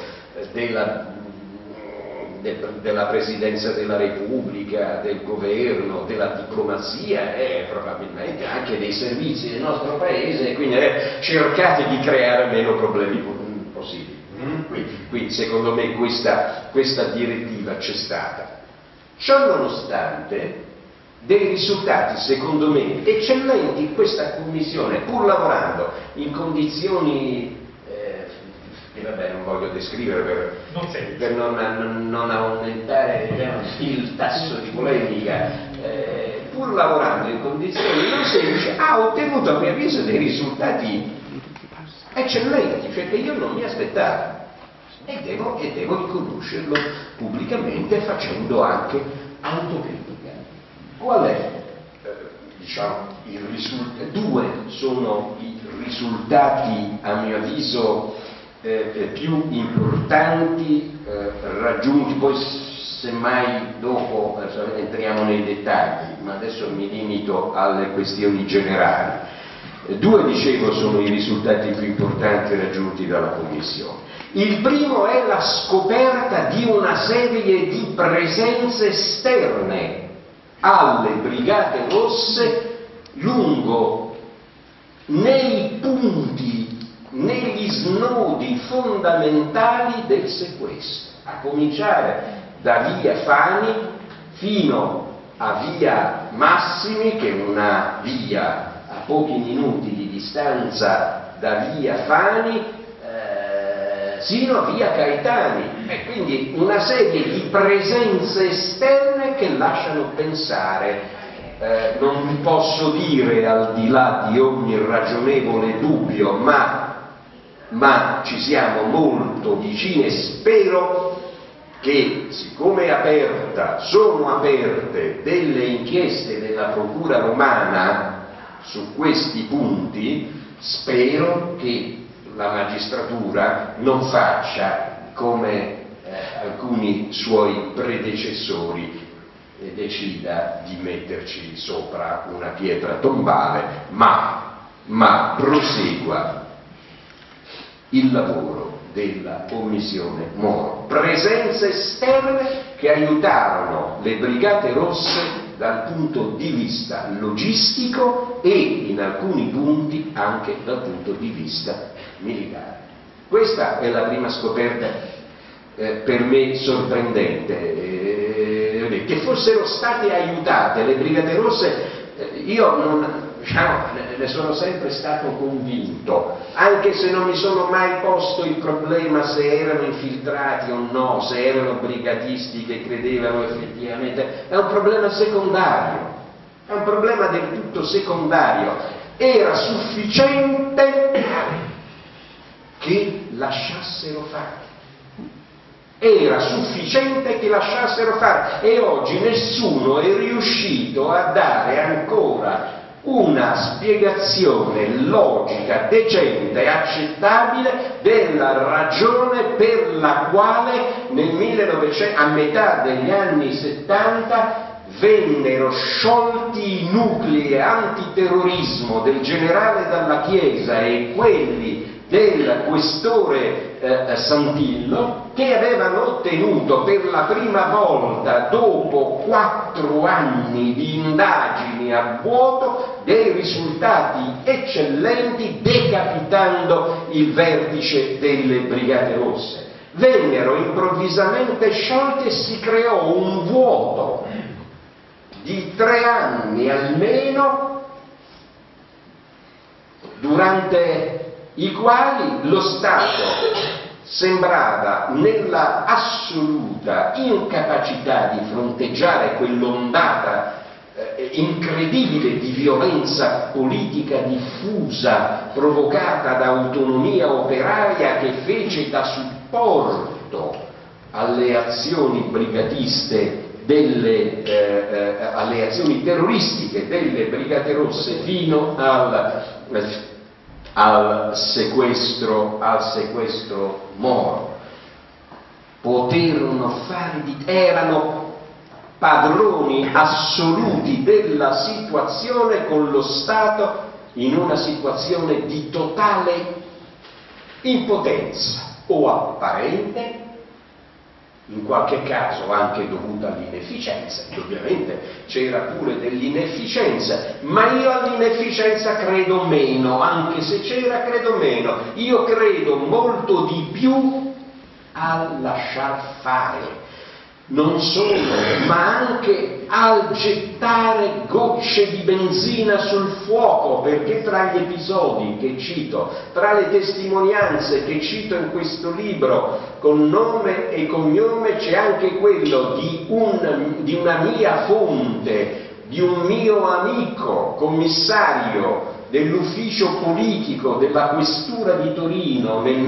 della Presidenza della Repubblica, del governo, della diplomazia e probabilmente anche dei servizi del nostro Paese, quindi cercate di creare meno problemi possibili. Quindi secondo me questa direttiva c'è stata. Ciò nonostante, dei risultati secondo me eccellenti, questa commissione, pur lavorando in condizioni che vabbè non voglio descrivere per non aumentare il tasso di polemica, pur lavorando in condizioni non semplici, ha ottenuto a mio avviso dei risultati eccellenti, cioè che io non mi aspettavo, e devo riconoscerlo pubblicamente facendo anche autocritica. Qual è? Due sono i risultati a mio avviso più importanti raggiunti, poi semmai dopo entriamo nei dettagli, ma adesso mi limito alle questioni generali. Due, dicevo, sono i risultati più importanti raggiunti dalla Commissione. Il primo è la scoperta di una serie di presenze esterne alle Brigate Rosse lungo nei punti, negli snodi fondamentali del sequestro, a cominciare da via Fani fino a via Massimi, che è una via a pochi minuti di distanza da via Fani, sino a via Caetani, e quindi una serie di presenze esterne che lasciano pensare, non vi posso dire al di là di ogni ragionevole dubbio, ma ci siamo molto vicini e spero che, siccome sono aperte delle inchieste della Procura Romana su questi punti, spero che la magistratura non faccia come alcuni suoi predecessori e decida di metterci sopra una pietra tombale, ma prosegua il lavoro della Commissione Moro. Presenze esterne che aiutarono le Brigate Rosse dal punto di vista logistico e in alcuni punti anche dal punto di vista militare. Questa è la prima scoperta per me sorprendente, che fossero state aiutate le Brigate Rosse. Io ne sono sempre stato convinto, anche se non mi sono mai posto il problema se erano infiltrati o no, se erano brigatisti che credevano effettivamente. È un problema secondario, è un problema del tutto secondario. Era sufficiente che lasciassero fare. Era sufficiente che lasciassero fare, e oggi nessuno è riuscito a dare ancora una spiegazione logica, decente e accettabile della ragione per la quale a metà degli anni 70 vennero sciolti i nuclei antiterrorismo del generale Dalla Chiesa e quelli del questore Santillo, che avevano ottenuto per la prima volta dopo 4 anni di indagini a vuoto dei risultati eccellenti, decapitando il vertice delle Brigate Rosse. Vennero improvvisamente sciolti e si creò un vuoto di 3 anni almeno, durante i quali lo Stato sembrava nella assoluta incapacità di fronteggiare quell'ondata incredibile di violenza politica diffusa provocata da Autonomia Operaia, che fece da supporto alle azioni brigatiste alle azioni terroristiche delle Brigate Rosse fino al sequestro Moro. Erano padroni assoluti della situazione, con lo Stato in una situazione di totale impotenza o apparente, in qualche caso anche dovuta all'inefficienza. Ovviamente c'era pure dell'inefficienza, ma io all'inefficienza credo meno, anche se c'era credo meno. Io credo molto di più al lasciar fare, non solo, ma anche al gettare gocce di benzina sul fuoco, perché tra gli episodi che cito, tra le testimonianze che cito in questo libro con nome e cognome, c'è anche quello di una mia fonte, di un mio amico commissario dell'ufficio politico della Questura di Torino nel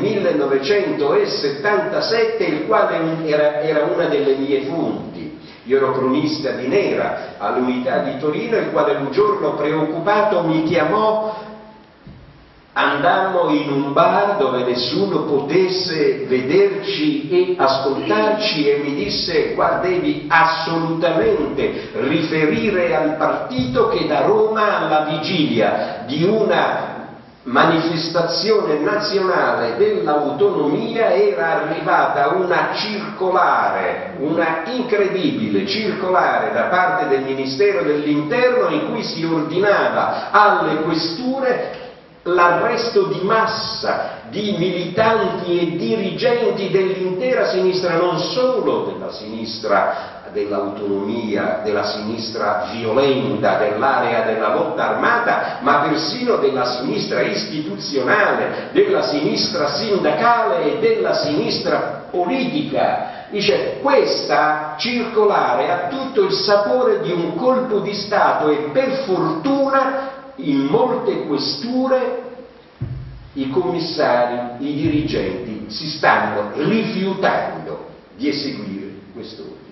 1977, il quale era una delle mie fonti. Io ero cronista di Nera all'unità di Torino, il quale un giorno preoccupato mi chiamò andammo in un bar dove nessuno potesse vederci e ascoltarci e mi disse: guarda, devi assolutamente riferire al partito che da Roma, alla vigilia di una manifestazione nazionale dell'autonomia, era arrivata una circolare, una incredibile circolare da parte del Ministero dell'Interno in cui si ordinava alle questure l'arresto di massa di militanti e dirigenti dell'intera sinistra, non solo della sinistra dell'autonomia, della sinistra violenta, dell'area della lotta armata, ma persino della sinistra istituzionale, della sinistra sindacale e della sinistra politica. Dice: questa circolare ha tutto il sapore di un colpo di Stato e per fortuna in molte questure i commissari, i dirigenti si stanno rifiutando di eseguire questo ordine.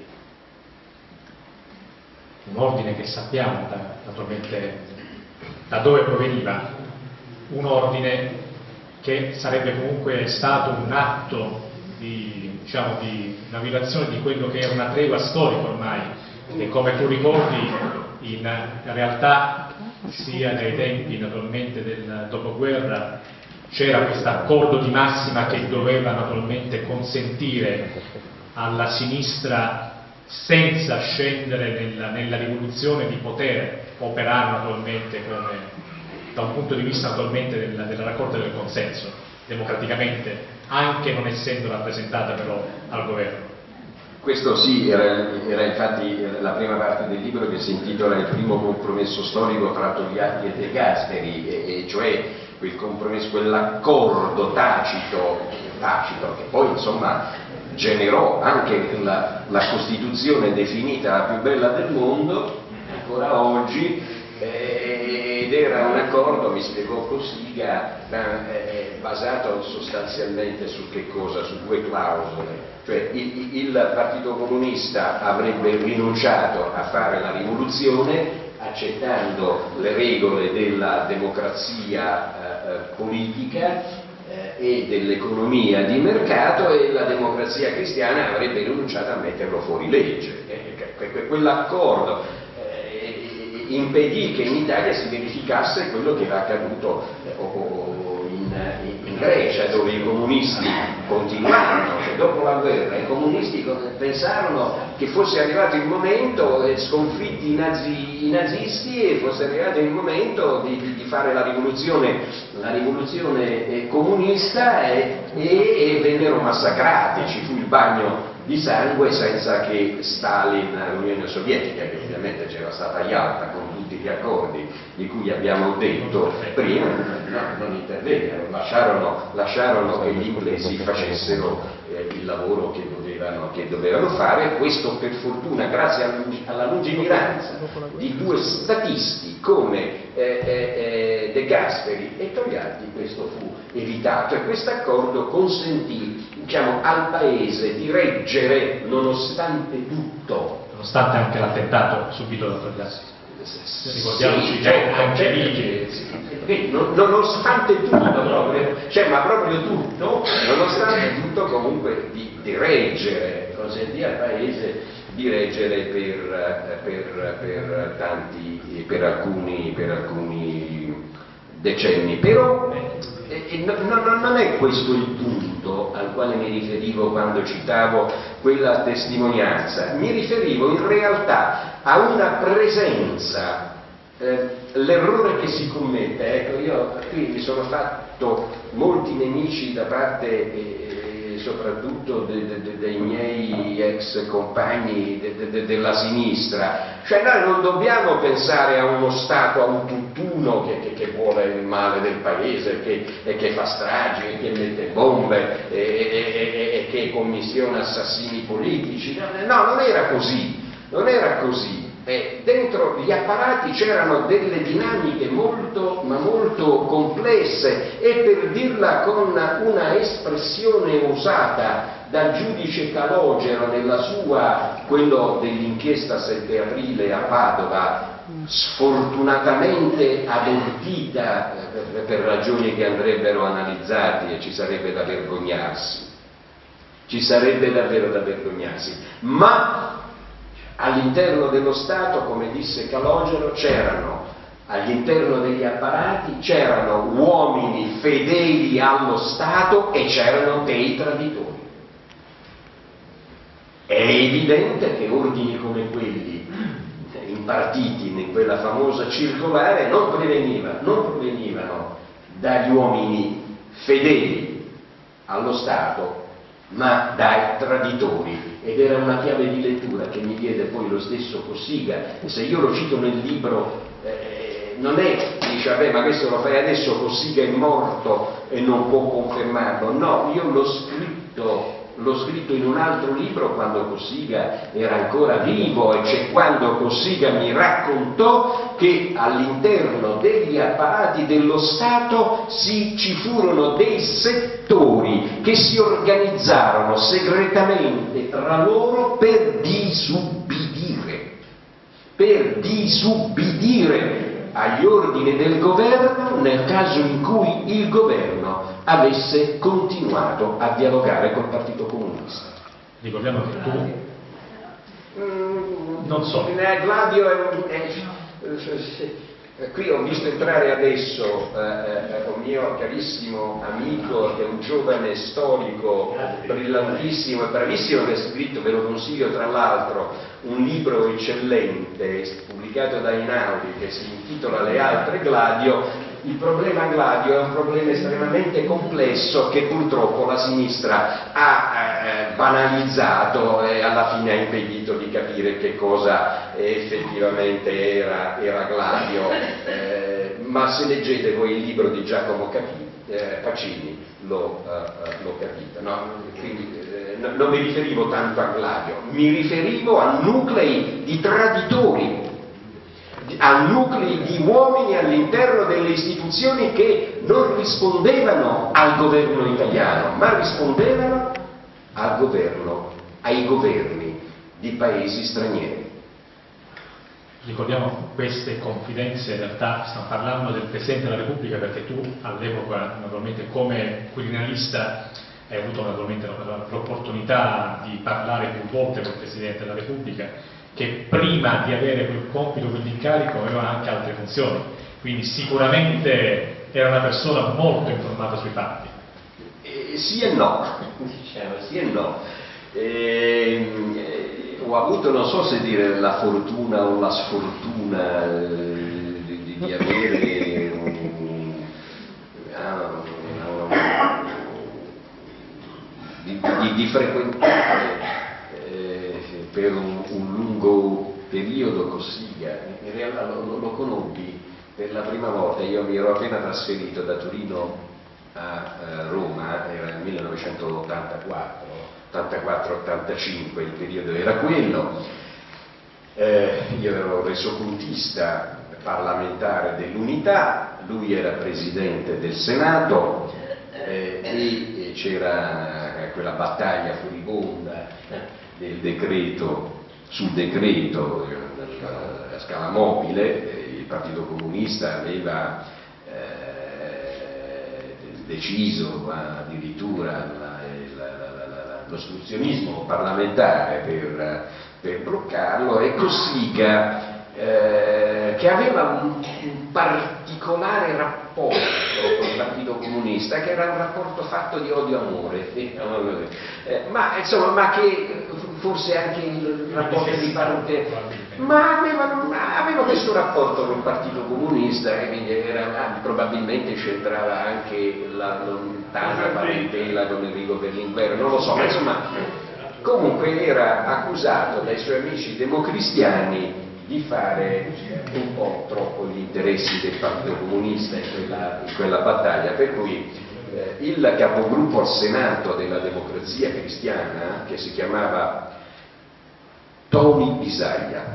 Un ordine che sappiamo naturalmente da dove proveniva, un ordine che sarebbe comunque stato un atto di una violazione di quello che è una tregua storica ormai, e come tu ricordi in realtà sia dai tempi naturalmente del dopoguerra c'era questo accordo di massima che doveva naturalmente consentire alla sinistra, senza scendere nella rivoluzione, di poter operare naturalmente da un punto di vista naturalmente della raccolta del consenso, democraticamente, anche non essendo rappresentata però al governo. Questo sì, era infatti la prima parte del libro, che si intitola Il primo compromesso storico tra Togliatti e De Gasperi, e cioè quel compromesso, quell'accordo tacito, che poi insomma generò anche la Costituzione definita la più bella del mondo ancora oggi, ed era un accordo, mi spiegò Cossiga, basato sostanzialmente su che cosa? Su due clausole. Cioè il Partito Comunista avrebbe rinunciato a fare la rivoluzione accettando le regole della democrazia politica e dell'economia di mercato, e la Democrazia Cristiana avrebbe rinunciato a metterlo fuori legge. Quell'accordo impedì che in Italia si verificasse quello che era accaduto in Grecia, dove i comunisti continuarono, cioè dopo la guerra i comunisti pensarono che fosse arrivato il momento, sconfitti i nazisti, e fosse arrivato il momento di fare la rivoluzione comunista, e vennero massacrati. Ci fu il bagno di sangue, senza che Stalin, l'Unione Sovietica, che ovviamente c'era stata Yalta con tutti gli accordi di cui abbiamo detto prima, non intervennero, lasciarono che gli inglesi facessero il lavoro che dovevano fare. Questo per fortuna, grazie alla lungimiranza di due statisti come De Gasperi e Togliatti, questo fu evitato, e questo accordo consentì, diciamo, al Paese di reggere nonostante tutto. Nonostante anche l'attentato subito da Togliatti. Ricordiamoci che anche lì, nonostante tutto proprio, ma proprio tutto, nonostante tutto comunque di reggere, consentì al Paese di reggere per alcuni decenni. Però non è questo il punto al quale mi riferivo quando citavo quella testimonianza. Mi riferivo in realtà a una presenza, l'errore che si commette. Ecco, io qui mi sono fatto molti nemici da parte soprattutto dei miei ex compagni della sinistra. Cioè, noi non dobbiamo pensare a uno Stato, a un tutt'uno che vuole il male del Paese, che fa stragi, che mette bombe e che commissiona assassini politici. No, non era così. Dentro gli apparati c'erano delle dinamiche molto complesse, e per dirla con una espressione usata dal giudice Calogero quello dell'inchiesta 7 aprile a Padova, sfortunatamente abortita per ragioni che andrebbero analizzate e ci sarebbe da vergognarsi. Ci sarebbe davvero da vergognarsi. Ma all'interno dello Stato, come disse Calogero, all'interno degli apparati c'erano uomini fedeli allo Stato e c'erano dei traditori. È evidente che ordini come quelli impartiti in quella famosa circolare non provenivano dagli uomini fedeli allo Stato, ma dai traditori, ed era una chiave di lettura che mi diede poi lo stesso Cossiga. E se io lo cito nel libro non è, dice, vabbè, ma questo lo fai adesso, Cossiga è morto e non può confermarlo. No, io l'ho scritto in un altro libro quando Cossiga era ancora vivo, e cioè quando Cossiga mi raccontò che all'interno degli apparati dello Stato ci furono dei settori che si organizzarono segretamente tra loro per disubbidire agli ordini del governo nel caso in cui il governo avesse continuato a dialogare col Partito Comunista. Ricordiamo che tu non so. Gladio qui ho visto entrare adesso un mio carissimo amico, che è un giovane storico brillantissimo e bravissimo, che ha scritto, ve lo consiglio tra l'altro, un libro eccellente pubblicato da Einaudi che si intitola Le altre Gladio. Il problema Gladio è un problema estremamente complesso che purtroppo la sinistra ha banalizzato e alla fine ha impedito di capire che cosa effettivamente era Gladio. Ma se leggete voi il libro di Giacomo Pacini lo capite. No? Quindi, non mi riferivo tanto a Gladio, mi riferivo a nuclei di traditori, a nuclei di uomini all'interno delle istituzioni che non rispondevano al governo italiano, ma rispondevano ai governi di paesi stranieri. Ricordiamo queste confidenze, in realtà stiamo parlando del Presidente della Repubblica, perché tu all'epoca naturalmente come quirinalista hai avuto naturalmente l'opportunità di parlare più volte con il Presidente della Repubblica, che prima di avere quel compito, quell'incarico, aveva anche altre funzioni, quindi sicuramente era una persona molto informata sui fatti. Sì e no, diciamo, sì e no. Ho avuto, non so se dire la fortuna o la sfortuna di avere di frequentare per un lungo periodo Cossiga. In realtà lo conobbi per la prima volta, io mi ero appena trasferito da Torino a Roma, era nel 1984, il periodo era quello. Io ero resocontista parlamentare dell'Unità, lui era presidente del Senato e c'era quella battaglia furibonda del decreto sul decreto a scala mobile. Il Partito Comunista aveva deciso addirittura l'ostruzionismo parlamentare per bloccarlo, e Cossiga che aveva un particolare rapporto con il Partito Comunista, che era un rapporto fatto di odio-amore, ma insomma, ma che forse anche il rapporto di parte, ma aveva questo rapporto con il Partito Comunista, e quindi probabilmente c'entrava anche la lontana parentela con Enrico Berlinguer, non lo so, ma insomma, comunque era accusato dai suoi amici democristiani di fare un po' troppo gli interessi del Partito Comunista in quella battaglia, per cui il capogruppo al Senato della Democrazia Cristiana, che si chiamava Tony Bisaglia,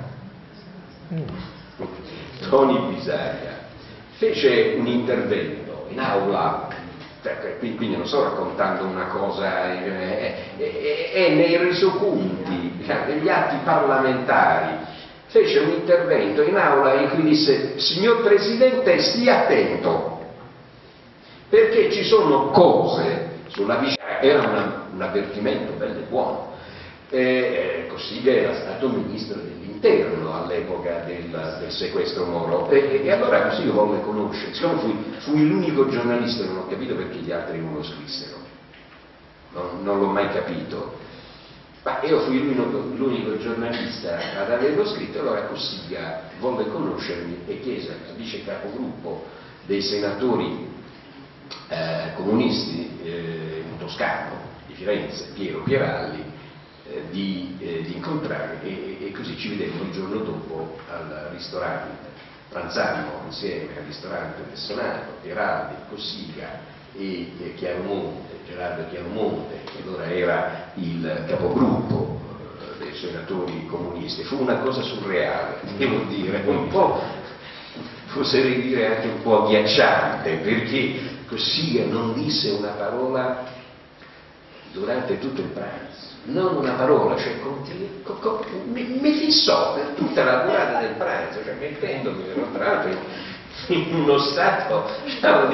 fece un intervento in aula, quindi non sto raccontando una cosa, è nei resoconti degli atti parlamentari fece un intervento in aula in cui disse: signor Presidente, stia attento, perché ci sono cose sulla vicenda. Era un avvertimento bello e buono. Cossiga era stato ministro dell'interno all'epoca del sequestro Moro, e allora Cossiga volle conoscere. Siccome fui l'unico giornalista, non ho capito perché gli altri non lo scrissero, non l'ho mai capito, ma io fui l'unico giornalista ad averlo scritto. Allora Cossiga volle conoscermi e chiese al vice capogruppo dei senatori comunisti in Toscano di Firenze, Piero Pieralli, di incontrare, e così ci vedemmo il giorno dopo al ristorante, pranzammo insieme al ristorante del Senato, Pieralli, Cossiga e Gerardo Chiaromonte, che allora era il capogruppo dei senatori comunisti. Fu una cosa surreale, devo dire, un po', oserei dire anche un po' agghiacciante, perché Cossiga non disse una parola durante tutto il pranzo, non una parola, cioè mi fissò per tutta la durata del pranzo, cioè mettendomi tra l'altro in uno stato, diciamo,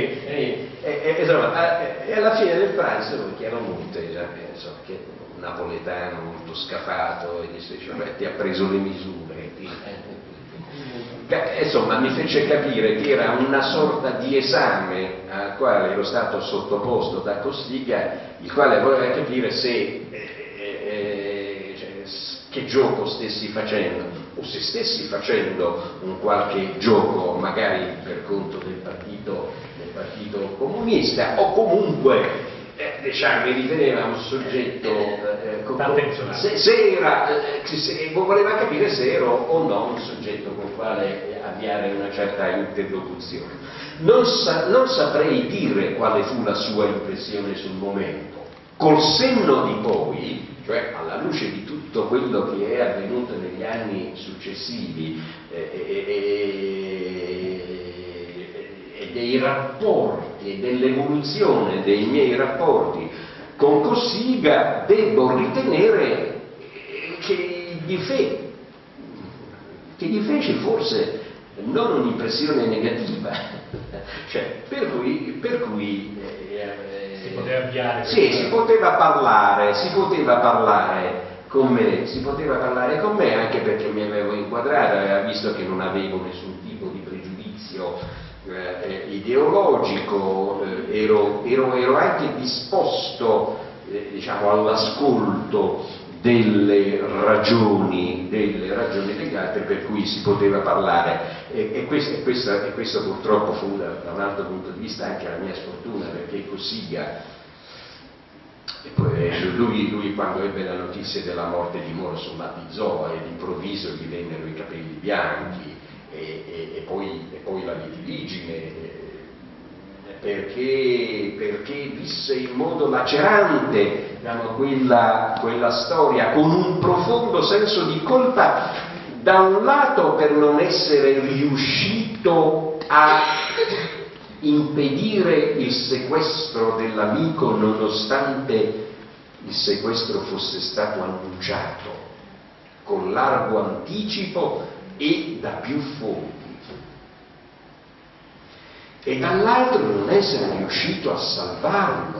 insomma, e alla fine del pranzo Chiaromonte, penso che un napoletano molto scafato, e disse: cioè, ti ha preso le misure, insomma mi fece capire che era una sorta di esame al quale ero stato sottoposto da Cossiga, il quale voleva capire che gioco stessi facendo, o se stessi facendo un qualche gioco magari per conto del partito comunista, o comunque diciamo, mi riteneva un soggetto se voleva capire se ero o no un soggetto con il quale avviare una certa interlocuzione. Non saprei dire quale fu la sua impressione sul momento. Col senno di poi, cioè alla luce di tutto quello che è avvenuto negli anni successivi e dei rapporti e dell'evoluzione dei miei rapporti con Cossiga, devo ritenere che gli fece forse non un'impressione negativa, cioè, per cui si poteva avviare, sì, si poteva parlare con me, anche perché mi avevo inquadrato, aveva visto che non avevo nessun tipo di pregiudizio ideologico, ero anche disposto diciamo, all'ascolto delle ragioni degli altri, per cui si poteva parlare, e questo purtroppo fu da un altro punto di vista anche la mia sfortuna, perché Cossiga, lui quando ebbe la notizia della morte di Moro somatizzò, e d'improvviso gli vennero i capelli bianchi, e poi la vitiligine, perché visse in modo lacerante quella storia, con un profondo senso di colpa, da un lato per non essere riuscito a impedire il sequestro dell'amico, nonostante il sequestro fosse stato annunciato con largo anticipo e da più fonti, e dall'altro non essere riuscito a salvarlo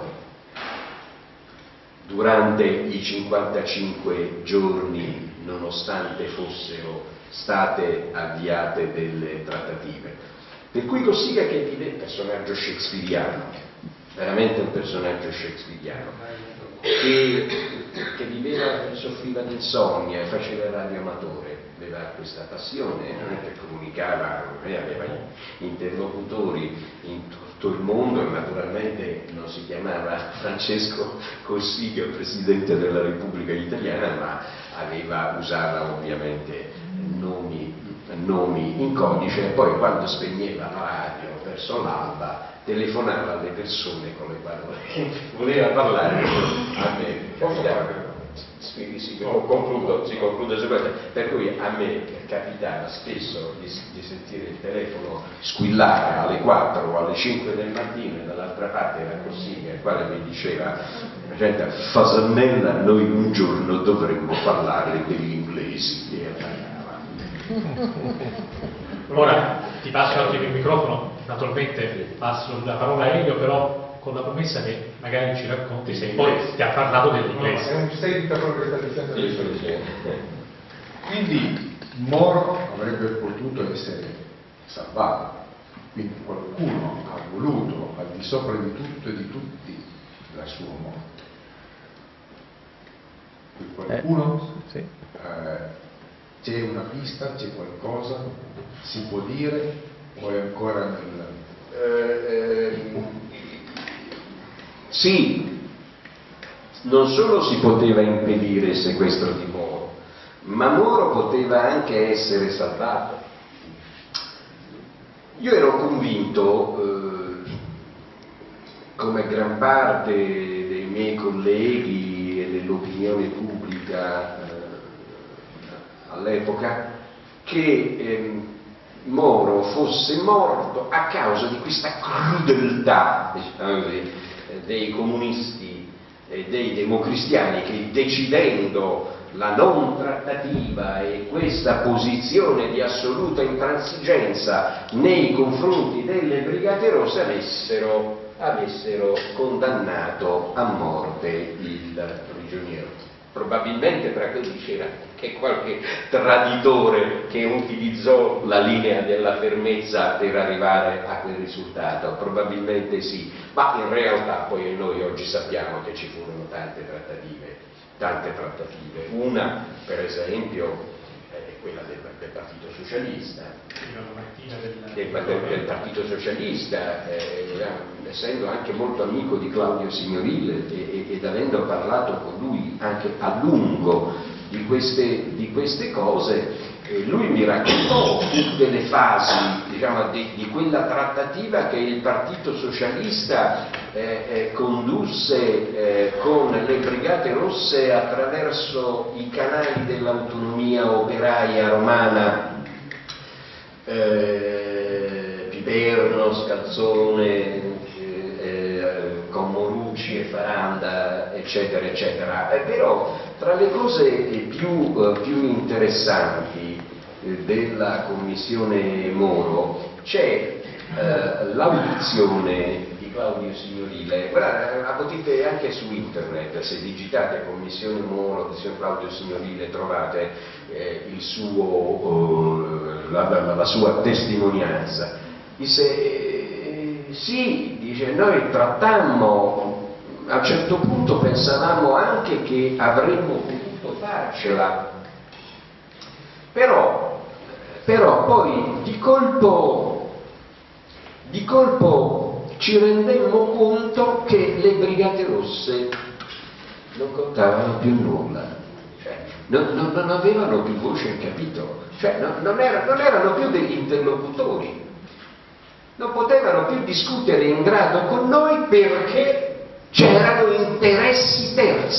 durante i 55 giorni, nonostante fossero state avviate delle trattative. Per cui Cossiga, che è un personaggio shakespeariano, veramente un personaggio shakespeariano, che viveva, soffriva di insonnia e faceva il radioamatore, aveva questa passione, non è che comunicava, aveva interlocutori in tutto il mondo, e naturalmente non si chiamava Francesco Cossiga, Presidente della Repubblica Italiana, ma usava ovviamente nomi in codice, e poi quando spegneva la radio verso l'alba telefonava alle persone con le quali voleva parlare. A me si conclude su questo, per cui a me capitava spesso di sentire il telefono squillare alle 4 o alle 5 del mattino, e dall'altra parte era Cossiga, il quale mi diceva: gente, Fasanella, noi un giorno dovremmo parlare degli inglesi. Ora ti passo anche il microfono, naturalmente passo la parola a Elio, però con la promessa che magari ci racconti se poi ti ha parlato dell'inglese. È un seguito a quello che sta dicendo adesso. Quindi Moro avrebbe potuto essere salvato, quindi qualcuno ha voluto al di sopra di tutto e di tutti la sua morte. Qualcuno? Sì. C'è una pista, c'è qualcosa, si può dire o è ancora nel... Sì, non solo si poteva impedire il sequestro di Moro, ma Moro poteva anche essere salvato. Io ero convinto, come gran parte dei miei colleghi e dell'opinione pubblica all'epoca, che Moro fosse morto a causa di questa crudeltà, diciamo così, dei comunisti e dei democristiani, che decidendo la non trattativa e questa posizione di assoluta intransigenza nei confronti delle Brigate Rosse avessero condannato a morte il prigioniero. Probabilmente tra quelli c'era anche qualche traditore che utilizzò la linea della fermezza per arrivare a quel risultato, probabilmente sì, ma in realtà poi noi oggi sappiamo che ci furono tante trattative. Una per esempio è quella del Partito Socialista, del Partito Socialista, essendo anche molto amico di Claudio Signorile ed avendo parlato con lui anche a lungo di queste cose, lui mi raccontò tutte le fasi, diciamo, di quella trattativa che il Partito Socialista condusse con le Brigate Rosse attraverso i canali dell'autonomia operaia romana, Piperno, Scalzone, con Morucci e Faranda, eccetera, eccetera. Però tra le cose più interessanti della commissione Moro c'è l'audizione di Claudio Signorile. Guarda, la potete anche su internet, se digitate commissione Moro, commissione Claudio Signorile, trovate la sua testimonianza. Dice, noi trattammo, a un certo punto pensavamo anche che avremmo potuto farcela, però poi di colpo ci rendemmo conto che le Brigate Rosse non contavano più nulla, cioè, non avevano più voce in capitolo, cioè non erano più degli interlocutori. Non potevano più discutere in grado con noi perché c'erano interessi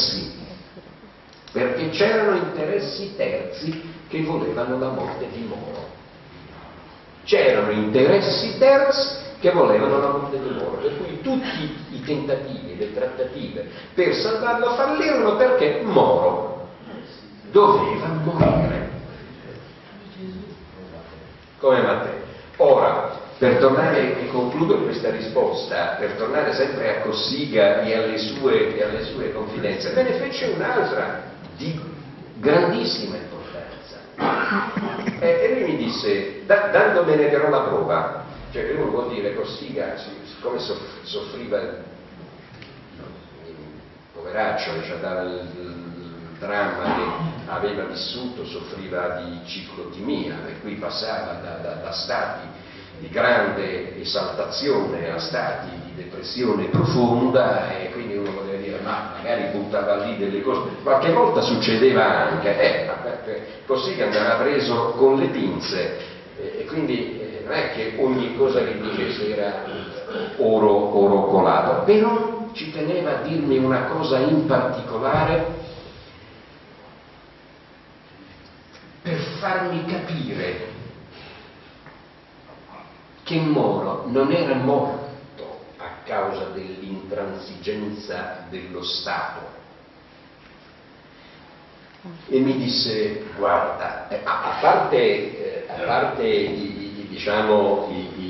terzi che volevano la morte di Moro. C'erano interessi terzi che volevano la morte di Moro, per cui tutti i tentativi, le trattative per salvarlo fallirono perché Moro doveva morire. Come Matteo. Ora, per tornare, e concludo questa risposta, per tornare sempre a Cossiga e alle sue confidenze, me ne fece un'altra di grandissima importanza. E lui mi disse, dandomene però la prova, cioè che uno può dire Cossiga, siccome soffriva, poveraccio, cioè dal dramma che aveva vissuto, soffriva di ciclotimia, per cui passava da stati di grande esaltazione a stati di depressione profonda, e quindi uno poteva dire ma magari buttava lì delle cose, qualche volta succedeva anche, così che andava preso con le pinze, e quindi non è che ogni cosa che dicesse era oro colato, però ci teneva a dirmi una cosa in particolare per farmi capire che Moro non era morto a causa dell'intransigenza dello Stato, e mi disse: guarda, a parte diciamo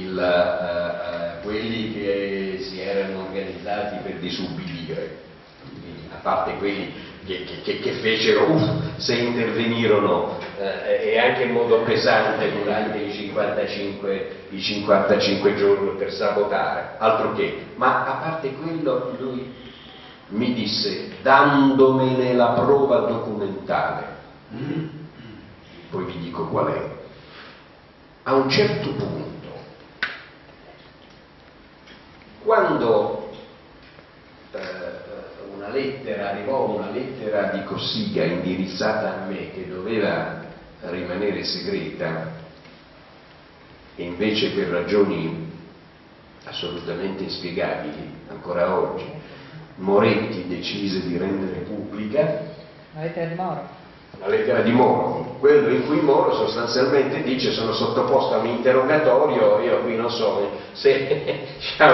quelli che si erano organizzati per disubbidire, a parte quelli che fecero, se intervenirono e anche in modo pesante durante i 55 giorni per sabotare, altro che, ma a parte quello lui mi disse, dandomene la prova documentale, poi vi dico qual è. A un certo punto, quando arrivò una lettera di Cossiga indirizzata a me che doveva rimanere segreta, e invece per ragioni assolutamente inspiegabili ancora oggi Moretti decise di rendere pubblica la lettera di Moro. La lettera di Moro, quello in cui Moro sostanzialmente dice: sono sottoposto a un interrogatorio, io qui non so se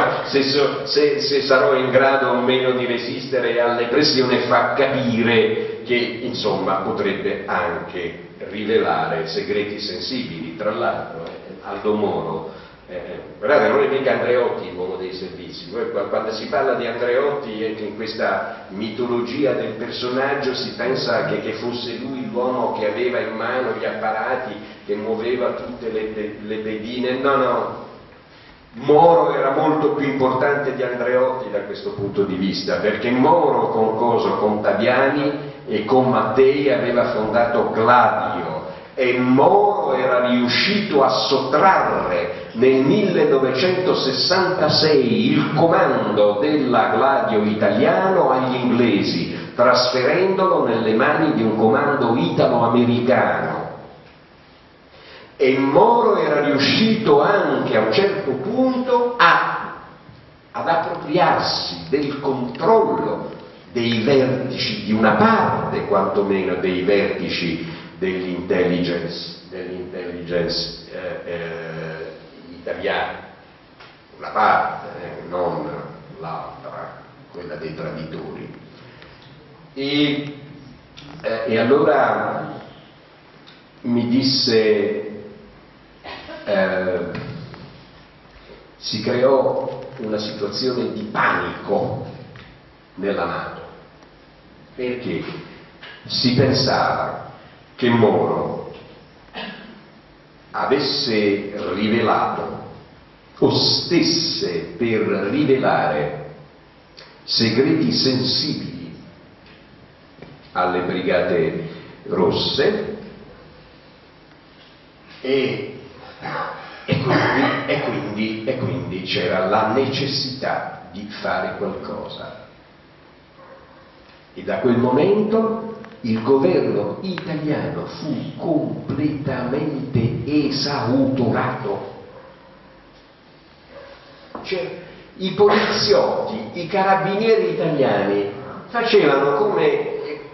sarò in grado o meno di resistere alle pressioni, fa capire che insomma potrebbe anche rivelare segreti sensibili. Tra l'altro Aldo Moro, guardate, non è mica Andreotti l'uomo dei servizi. Quando si parla di Andreotti in questa mitologia del personaggio si pensa che fosse lui l'uomo che aveva in mano gli apparati, che muoveva tutte le pedine. No, Moro era molto più importante di Andreotti da questo punto di vista, perché Moro con Taviani e con Mattei aveva fondato Gladio, e Moro era riuscito a sottrarre nel 1966 il comando della Gladio italiano agli inglesi, trasferendolo nelle mani di un comando italo-americano. E Moro era riuscito anche a un certo punto ad appropriarsi del controllo dei vertici, di una parte quantomeno dei vertici dell'intelligence italiana, una parte, non l'altra, quella dei traditori. E allora mi disse, si creò una situazione di panico nella NATO, perché si pensava che Moro avesse rivelato o stesse per rivelare segreti sensibili alle Brigate Rosse e quindi c'era la necessità di fare qualcosa. E da quel momento il governo italiano fu completamente esautorato. Cioè, i poliziotti, i carabinieri italiani facevano come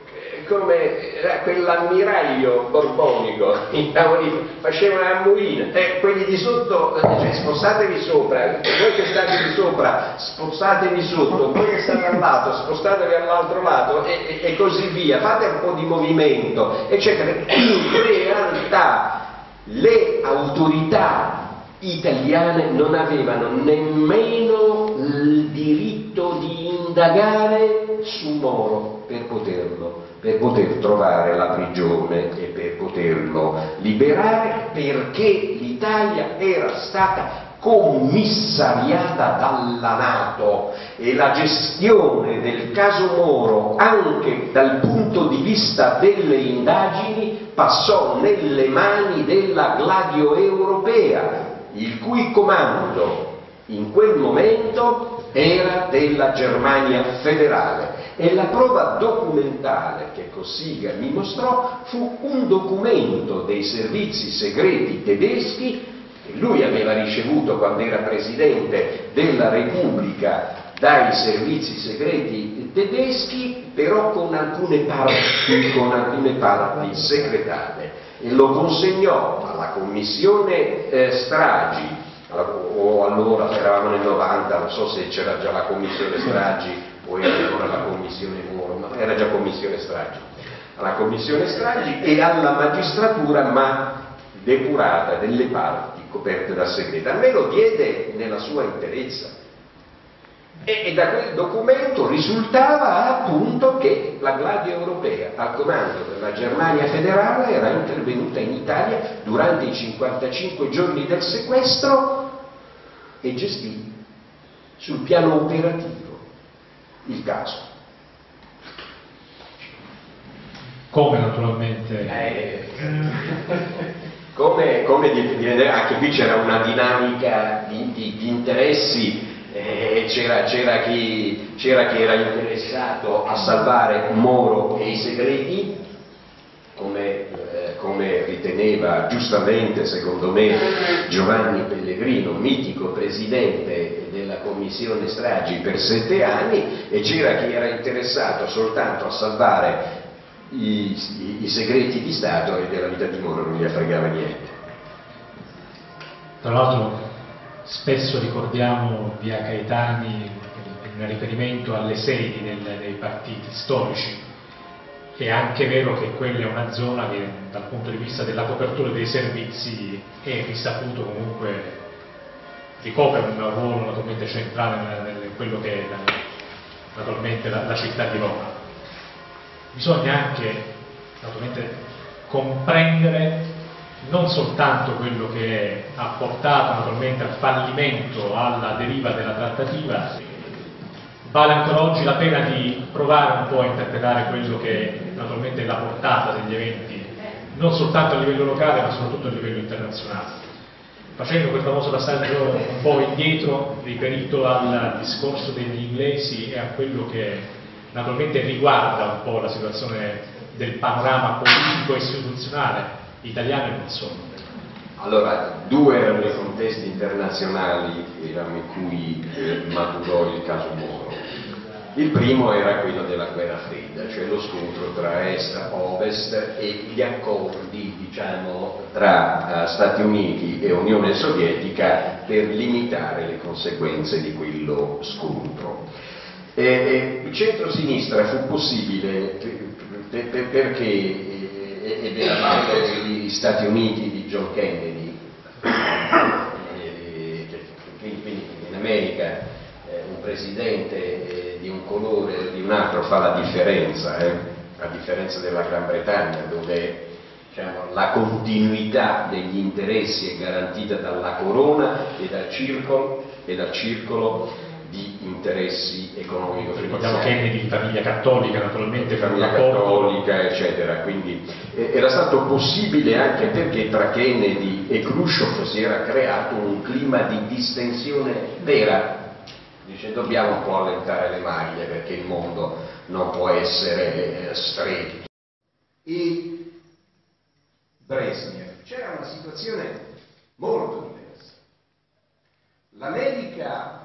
quell'ammiraglio borbonico, facevano la moina, quelli di sotto, cioè spostatevi sopra, voi che state di sopra spostatevi sotto, voi che state al lato spostatevi all'altro lato e così via, fate un po' di movimento, eccetera. In realtà le autorità italiane non avevano nemmeno il diritto di indagare su Moro per poter trovare la prigione e per poterlo liberare, perché l'Italia era stata commissariata dalla NATO e la gestione del caso Moro, anche dal punto di vista delle indagini, passò nelle mani della Gladio europea, il cui comando in quel momento era della Germania federale. E la prova documentale che Cossiga mi mostrò fu un documento dei servizi segreti tedeschi che lui aveva ricevuto quando era Presidente della Repubblica dai servizi segreti tedeschi, però con alcune parti segretate, e lo consegnò alla Commissione Stragi, o allora eravamo nel 90, non so se c'era già la Commissione Stragi o era ancora la Commissione Moro, ma era già Commissione Stragi. alla commissione stragi e alla magistratura, ma depurata delle parti coperte da segreto. A me lo diede nella sua interezza. E da quel documento risultava appunto che la Gladio Europea, al comando della Germania federale, era intervenuta in Italia durante i 55 giorni del sequestro e gestì sul piano operativo il caso. Come naturalmente? Come anche qui c'era una dinamica di interessi. C'era chi era interessato a salvare Moro e i segreti, come riteneva giustamente, secondo me, Giovanni Pellegrino, mitico presidente della commissione stragi per 7 anni, e c'era chi era interessato soltanto a salvare i segreti di Stato, e della vita di Moro non gli fregava niente. Tra l'altro spesso ricordiamo via Caetani in riferimento alle sedi dei partiti storici. È anche vero che quella è una zona che dal punto di vista della copertura dei servizi è risaputo comunque ricopre un ruolo naturalmente centrale in quello che è naturalmente la città di Roma. Bisogna anche naturalmente comprendere non soltanto quello che ha portato naturalmente al fallimento, alla deriva della trattativa. Vale ancora oggi la pena di provare un po' a interpretare quello che è naturalmente la portata degli eventi, non soltanto a livello locale ma soprattutto a livello internazionale. Facendo quel famoso passaggio un po' indietro, riferito al discorso degli inglesi e a quello che naturalmente riguarda un po' la situazione del panorama politico e istituzionale italiano e non solo. Allora, 2 erano i contesti internazionali in cui maturò il caso Moro. Il primo era quello della guerra fredda, cioè lo scontro tra est e ovest e gli accordi, diciamo, tra Stati Uniti e Unione Sovietica per limitare le conseguenze di quello scontro. Il centro-sinistra fu possibile perché ed era degli Stati Uniti di John Kennedy, quindi in America un presidente di un colore o di un altro fa la differenza, a differenza della Gran Bretagna, dove diciamo, la continuità degli interessi è garantita dalla corona e dal circolo di interessi economico-finanziari. Ricordiamo Kennedy di famiglia cattolica, naturalmente, famiglia cattolica, eccetera. Quindi era stato possibile anche perché tra Kennedy e Khrushchev si era creato un clima di distensione vera. Dice, dobbiamo un po' allentare le maglie perché il mondo non può essere stretto. E Brezhnev, c'era una situazione molto diversa. L'America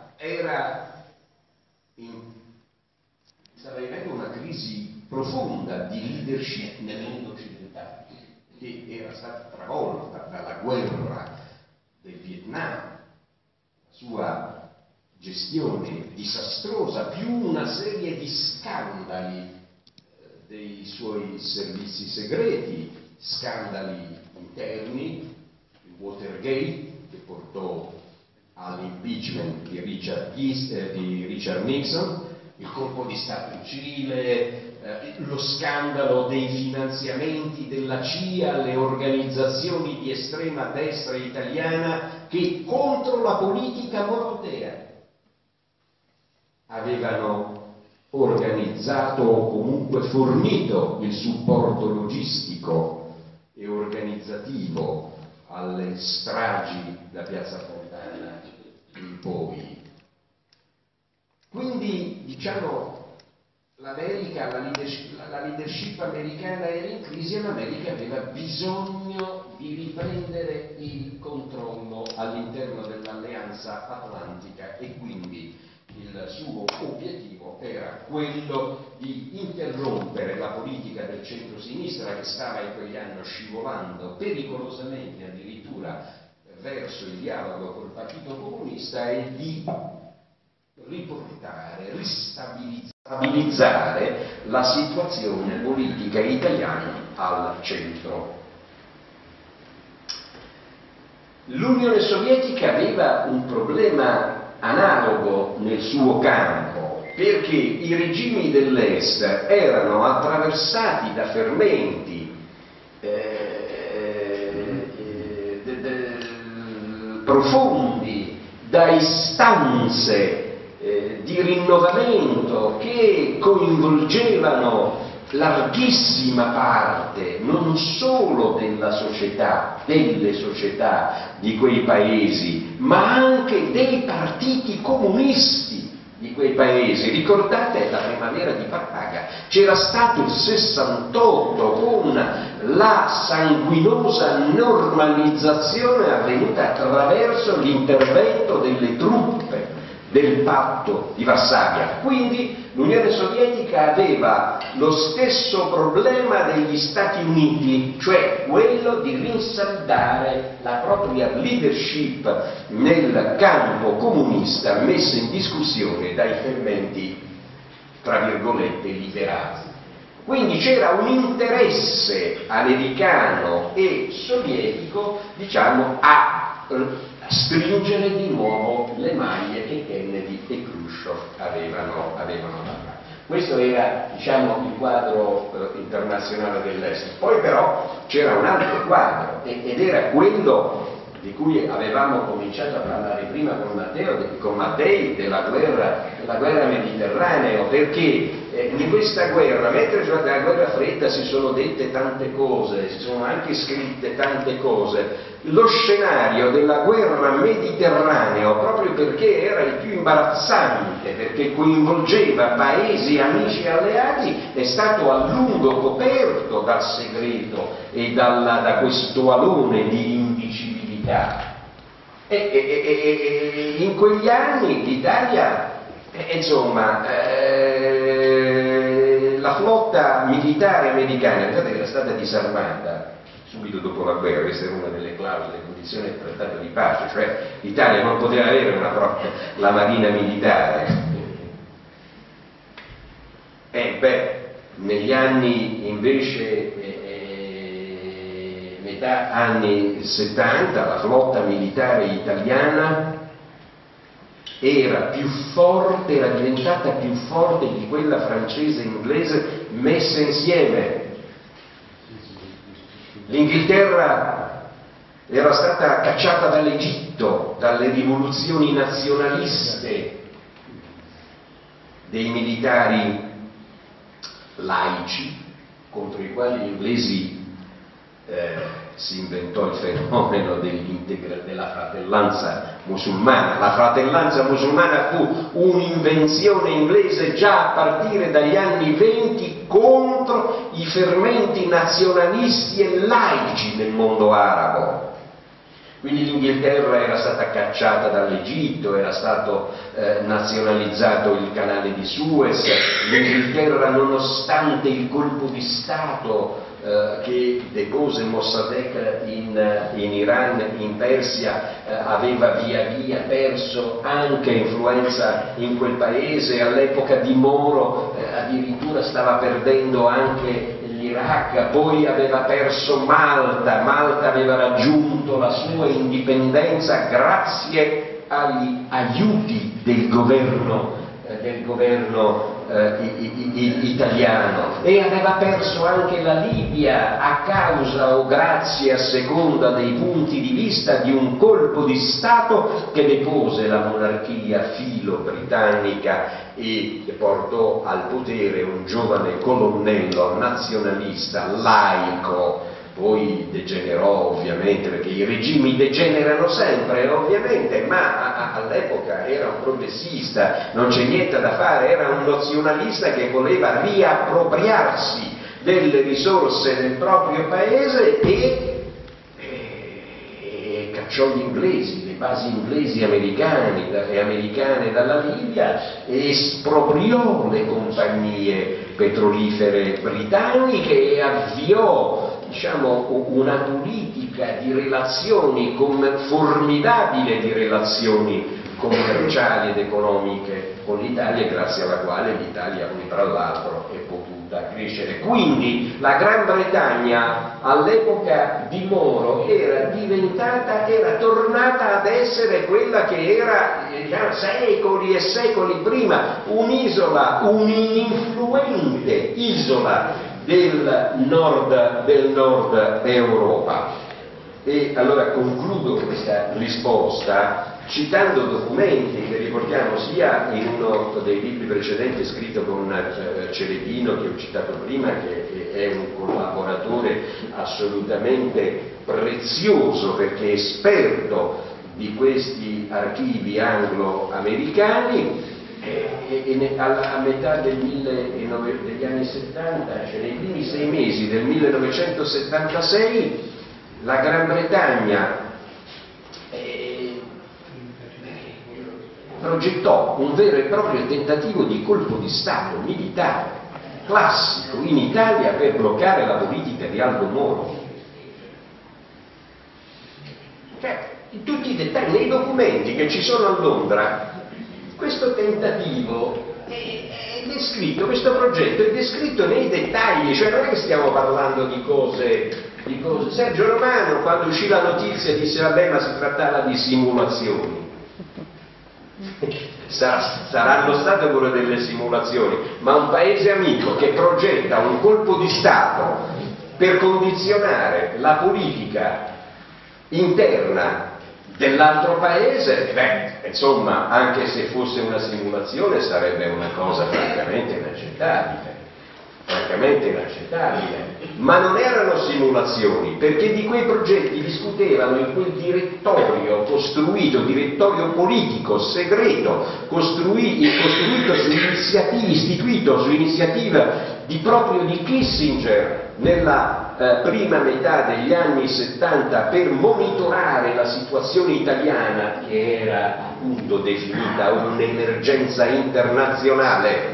stava vivendo una crisi profonda di leadership nel mondo occidentale, che era stata travolta dalla guerra del Vietnam, la sua gestione disastrosa, più una serie di scandali dei suoi servizi segreti, scandali interni, il Watergate, che portò all'impeachment di Richard Nixon, il colpo di Stato in Cile, lo scandalo dei finanziamenti della CIA alle organizzazioni di estrema destra italiana che contro la politica morotea avevano organizzato o comunque fornito il supporto logistico e organizzativo alle stragi da Piazza Fontana in poi. Quindi, diciamo, l'America, la leadership americana era in crisi e l'America aveva bisogno di riprendere il controllo all'interno dell'Alleanza Atlantica e quindi il suo obiettivo era quello di interrompere la politica del centro-sinistra che stava in quegli anni scivolando pericolosamente addirittura verso il dialogo col Partito Comunista e di riportare, ristabilizzare la situazione politica italiana al centro. L'Unione Sovietica aveva un problema analogo nel suo campo, perché i regimi dell'Est erano attraversati da fermenti profondi, da istanze di rinnovamento che coinvolgevano larghissima parte non solo della società, delle società di quei paesi, ma anche dei partiti comunisti di quei paesi. Ricordate la primavera di Praga? C'era stato il 68 con la sanguinosa normalizzazione avvenuta attraverso l'intervento delle truppe del patto di Varsavia. Quindi l'Unione Sovietica aveva lo stesso problema degli Stati Uniti, cioè quello di rinsaldare la propria leadership nel campo comunista messa in discussione dai fermenti, tra virgolette, liberali. Quindi c'era un interesse americano e sovietico, diciamo, a stringere di nuovo le maglie che Kennedy e Khrushchev avevano dato. Questo era, diciamo, il quadro internazionale dell'Est. Poi però c'era un altro quadro ed era quello di cui avevamo cominciato a parlare prima con Mattei, della guerra mediterranea, perché in questa guerra, mentre durante la guerra fredda si sono dette tante cose, si sono anche scritte tante cose, lo scenario della guerra mediterranea, proprio perché era il più imbarazzante, perché coinvolgeva paesi amici e alleati, è stato a lungo coperto dal segreto e da questo alone di indicibilità. E in quegli anni l'Italia, insomma, la flotta militare americana, pensate che era stata disarmata subito dopo la guerra. Questa era una delle clausole, le condizioni del trattato di pace, cioè l'Italia non poteva avere la marina militare. Negli anni invece metà anni 70 la flotta militare italiana era più forte, era diventata più forte di quella francese e inglese messe insieme. L'Inghilterra era stata cacciata dall'Egitto, dalle rivoluzioni nazionaliste dei militari laici, contro i quali gli inglesi si inventò il fenomeno della fratellanza musulmana. La fratellanza musulmana fu un'invenzione inglese già a partire dagli anni 20 contro i fermenti nazionalisti e laici del mondo arabo. Quindi l'Inghilterra era stata cacciata dall'Egitto, era stato nazionalizzato il canale di Suez. L'Inghilterra, nonostante il colpo di Stato che depose Mossadegh in Iran, in Persia, aveva via via perso anche influenza in quel paese. All'epoca di Moro addirittura stava perdendo anche l'Iraq, poi aveva perso Malta aveva raggiunto la sua indipendenza grazie agli aiuti del governo italiano, e aveva perso anche la Libia a causa o grazie a seconda dei punti di vista di un colpo di Stato che depose la monarchia filo-britannica e portò al potere un giovane colonnello nazionalista laico. Poi degenerò ovviamente, perché i regimi degenerano sempre ovviamente, ma all'epoca era un progressista, non c'è niente da fare, era un nazionalista che voleva riappropriarsi delle risorse del proprio paese e cacciò gli inglesi, le basi inglesi e americane dalla Libia, e espropriò le compagnie petrolifere britanniche e avviò, diciamo, una politica di relazioni formidabile di relazioni commerciali ed economiche con l'Italia, grazie alla quale l'Italia poi tra l'altro è potuta crescere. Quindi la Gran Bretagna all'epoca di Moro era tornata ad essere quella che era già secoli e secoli prima, un'influente isola del nord Europa. E allora concludo questa risposta citando documenti che riportiamo sia in uno dei libri precedenti scritto con Celedino, che ho citato prima, che è un collaboratore assolutamente prezioso perché è esperto di questi archivi anglo-americani, a metà degli anni 70, cioè nei primi 6 mesi del 1976, la Gran Bretagna progettò un vero e proprio tentativo di colpo di Stato militare classico in Italia per bloccare la politica di Aldo Moro. Cioè, in tutti i dettagli, nei documenti che ci sono a Londra, questo tentativo è descritto, questo progetto è descritto nei dettagli, cioè non è che stiamo parlando di cose. Sergio Romano, quando uscì la notizia, disse vabbè, ma si trattava di simulazioni. Saranno state pure delle simulazioni, ma un paese amico che progetta un colpo di Stato per condizionare la politica interna dell'altro paese, insomma, anche se fosse una simulazione sarebbe una cosa francamente inaccettabile. Ma non erano simulazioni, perché di quei progetti discutevano in quel direttorio costruito, direttorio politico segreto, istituito su iniziativa proprio di Kissinger nella prima metà degli anni 70 per monitorare la situazione italiana, che era appunto definita un'emergenza internazionale,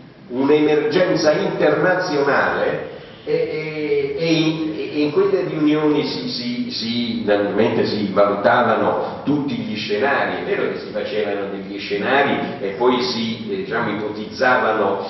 e in quelle riunioni naturalmente si valutavano tutti gli scenari. È vero che si facevano degli scenari e poi si ipotizzavano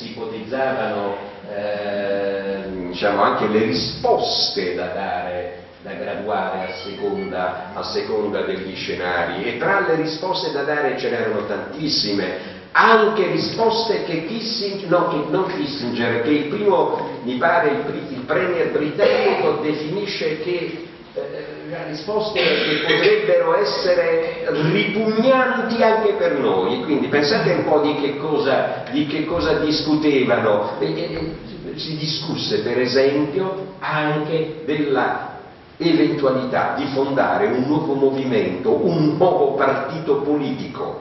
anche le risposte da dare, da graduare a seconda degli scenari, e tra le risposte da dare ce n'erano tantissime, anche risposte che Kissinger, che mi pare il premier britannico, definisce che risposte che potrebbero essere ripugnanti anche per noi. Quindi pensate un po' di che cosa discutevano. Si discusse per esempio anche della eventualità di fondare un nuovo movimento, un nuovo partito politico.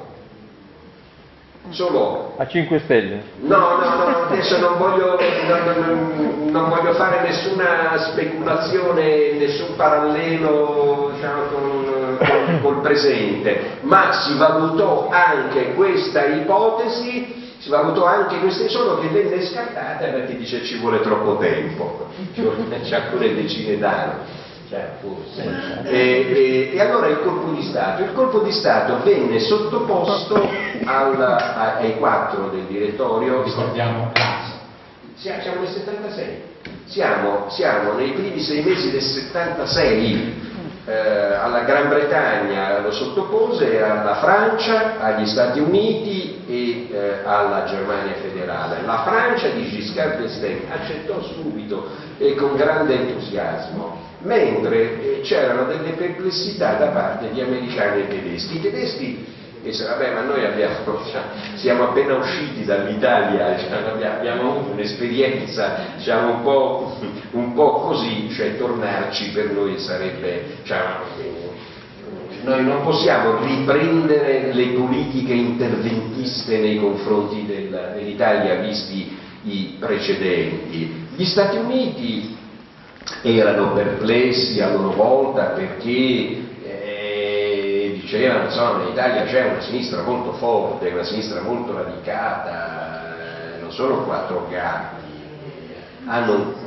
Solo a 5 Stelle? No, adesso non voglio fare nessuna speculazione, nessun parallelo col presente, ma si valutò anche questa ipotesi, solo che venne scartata perché dice ci vuole troppo tempo, c'è alcune decine d'anni. Forse. E allora il colpo di Stato venne sottoposto ai 4 del direttorio. Ricordiamo siamo nel 76, siamo nei primi 6 mesi del 76. Alla Gran Bretagna lo sottopose, alla Francia, agli Stati Uniti e alla Germania federale. La Francia di Giscard d'Estaing accettò subito e con grande entusiasmo, mentre c'erano delle perplessità da parte di americani e tedeschi. I tedeschi dissero vabbè, ma noi siamo appena usciti dall'Italia, abbiamo avuto un'esperienza un po' così, cioè tornarci per noi sarebbe, noi non possiamo riprendere le politiche interventiste nei confronti dell'Italia visti i precedenti. Gli Stati Uniti erano perplessi a loro volta perché dicevano, insomma, in Italia c'è una sinistra molto forte, una sinistra molto radicata, non sono 4 gatti, hanno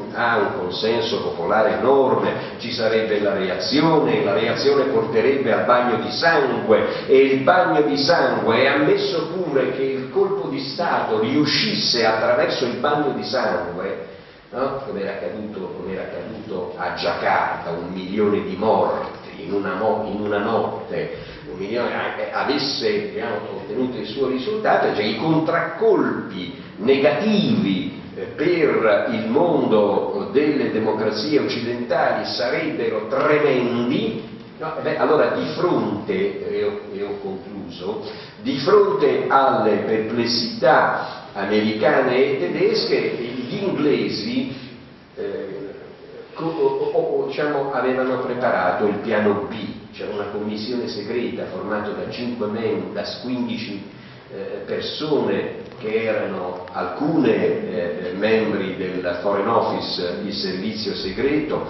ha un consenso popolare enorme, ci sarebbe la reazione porterebbe al bagno di sangue, e il bagno di sangue, è ammesso pure che il colpo di Stato riuscisse attraverso il bagno di sangue, no? Come era accaduto a Giacarta, 1 milione di morti in una notte, 1 milione, avesse ottenuto il suo risultato, cioè i contraccolpi negativi per il mondo delle democrazie occidentali sarebbero tremendi. No? Allora di fronte, e ho concluso, di fronte alle perplessità americane e tedesche, gli inglesi avevano preparato il piano B. C'era una commissione segreta formata da 15 persone che erano alcune membri del Foreign Office, il servizio segreto,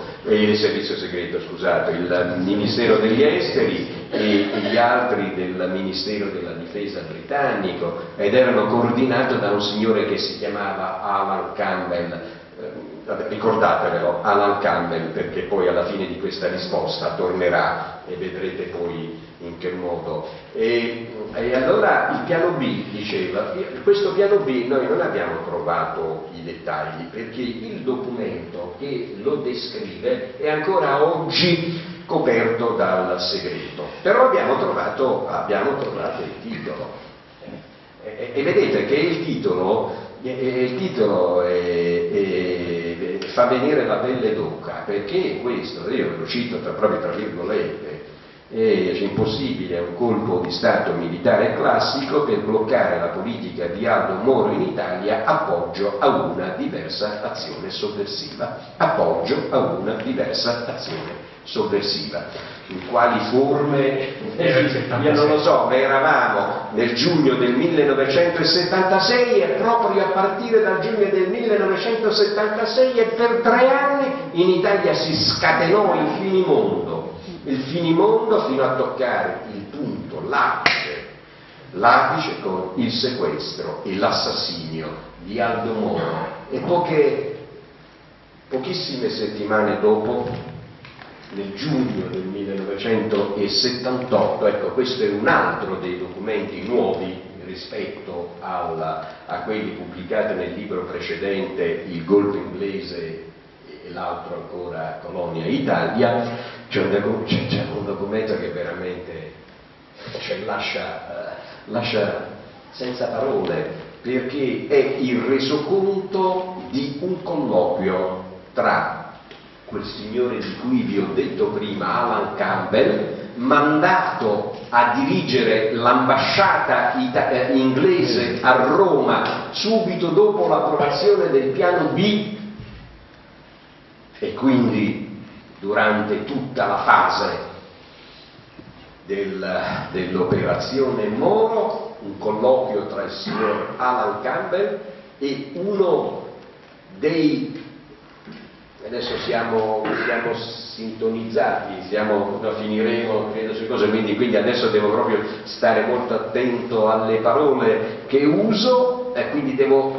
il Ministero degli Esteri e gli altri del Ministero della Difesa britannico, ed erano coordinato da un signore che si chiamava Alan Campbell. Ricordatevelo, Alan Campbell, perché poi alla fine di questa risposta tornerà e vedrete poi in che modo. E allora il piano B diceva, questo piano B noi non abbiamo trovato i dettagli, perché il documento che lo descrive è ancora oggi coperto dal segreto, però abbiamo trovato il titolo, e vedete che il titolo fa venire la pelle d'oca, perché questo, io lo cito proprio tra virgolette, è impossibile un colpo di Stato militare classico per bloccare la politica di Aldo Moro in Italia, appoggio a una diversa azione sovversiva. In quali forme? Io non lo so, ma eravamo nel giugno del 1976 e proprio a partire dal giugno del 1976 e per 3 anni in Italia si scatenò il finimondo fino a toccare il punto, l'apice con il sequestro e l'assassinio di Aldo Moro, e pochissime settimane dopo, nel giugno del 1978, ecco, questo è un altro dei documenti nuovi rispetto a quelli pubblicati nel libro precedente, Il golpe inglese e l'altro ancora Colonia Italia. C'è un documento che veramente lascia senza parole, perché è il resoconto di un colloquio tra quel signore di cui vi ho detto prima, Alan Campbell, mandato a dirigere l'ambasciata inglese a Roma subito dopo l'approvazione del piano B, e quindi durante tutta la fase dell'operazione Moro, un colloquio tra il signor Alan Campbell e uno dei... Adesso siamo sintonizzati, finiremo credo su cose, quindi adesso devo proprio stare molto attento alle parole che uso, e quindi devo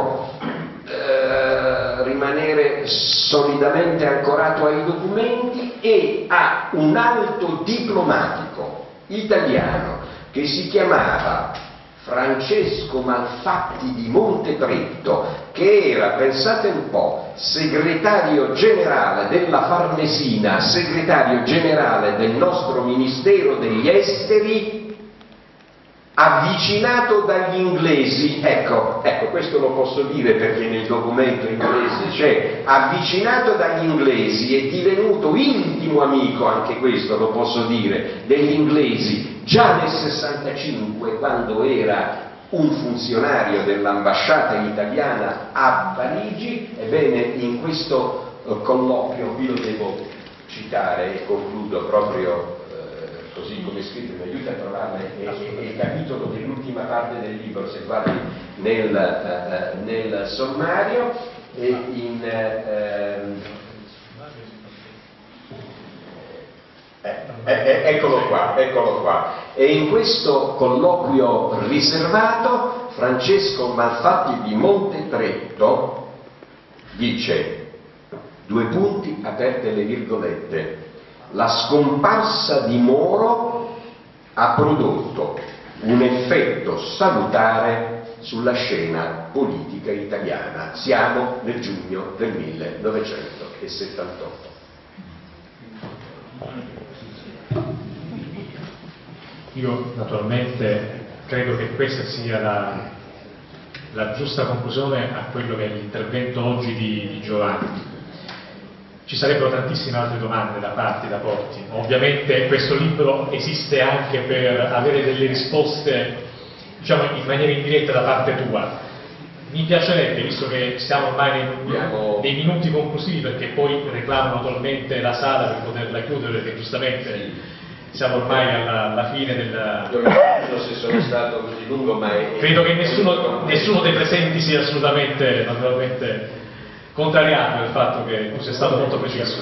rimanere solidamente ancorato ai documenti e a un alto diplomatico italiano che si chiamava Francesco Malfatti di Montepretto, che era, pensate un po', segretario generale della Farnesina, segretario generale del nostro Ministero degli Esteri, avvicinato dagli inglesi, ecco, questo lo posso dire perché nel documento inglese c'è, avvicinato dagli inglesi e divenuto intimo amico, anche questo lo posso dire, degli inglesi già nel 65, quando era un funzionario dell'ambasciata italiana a Parigi. Ebbene, in questo colloquio vi lo devo citare e concludo proprio così come scritto, mi aiuta a trovarne il capitolo dell'ultima parte del libro, se guardi nel sommario, eccolo qua. E in questo colloquio riservato Francesco Malfatti di Montepretto dice: due punti, aperte le virgolette, la scomparsa di Moro ha prodotto un effetto salutare sulla scena politica italiana. Siamo nel giugno del 1978. Io naturalmente credo che questa sia la giusta conclusione a quello che è l'intervento oggi di Giovanni. Ci sarebbero tantissime altre domande da parte da Porti. Ovviamente questo libro esiste anche per avere delle risposte, diciamo, in maniera indiretta da parte tua. Mi piacerebbe, visto che stiamo ormai nei minuti conclusivi, perché poi reclamo naturalmente la sala per poterla chiudere, perché giustamente siamo ormai alla fine della... Non so se sono stato così lungo, ma credo che nessuno dei presenti sia assolutamente, naturalmente, contrariato del fatto che tu sia stato molto preciso.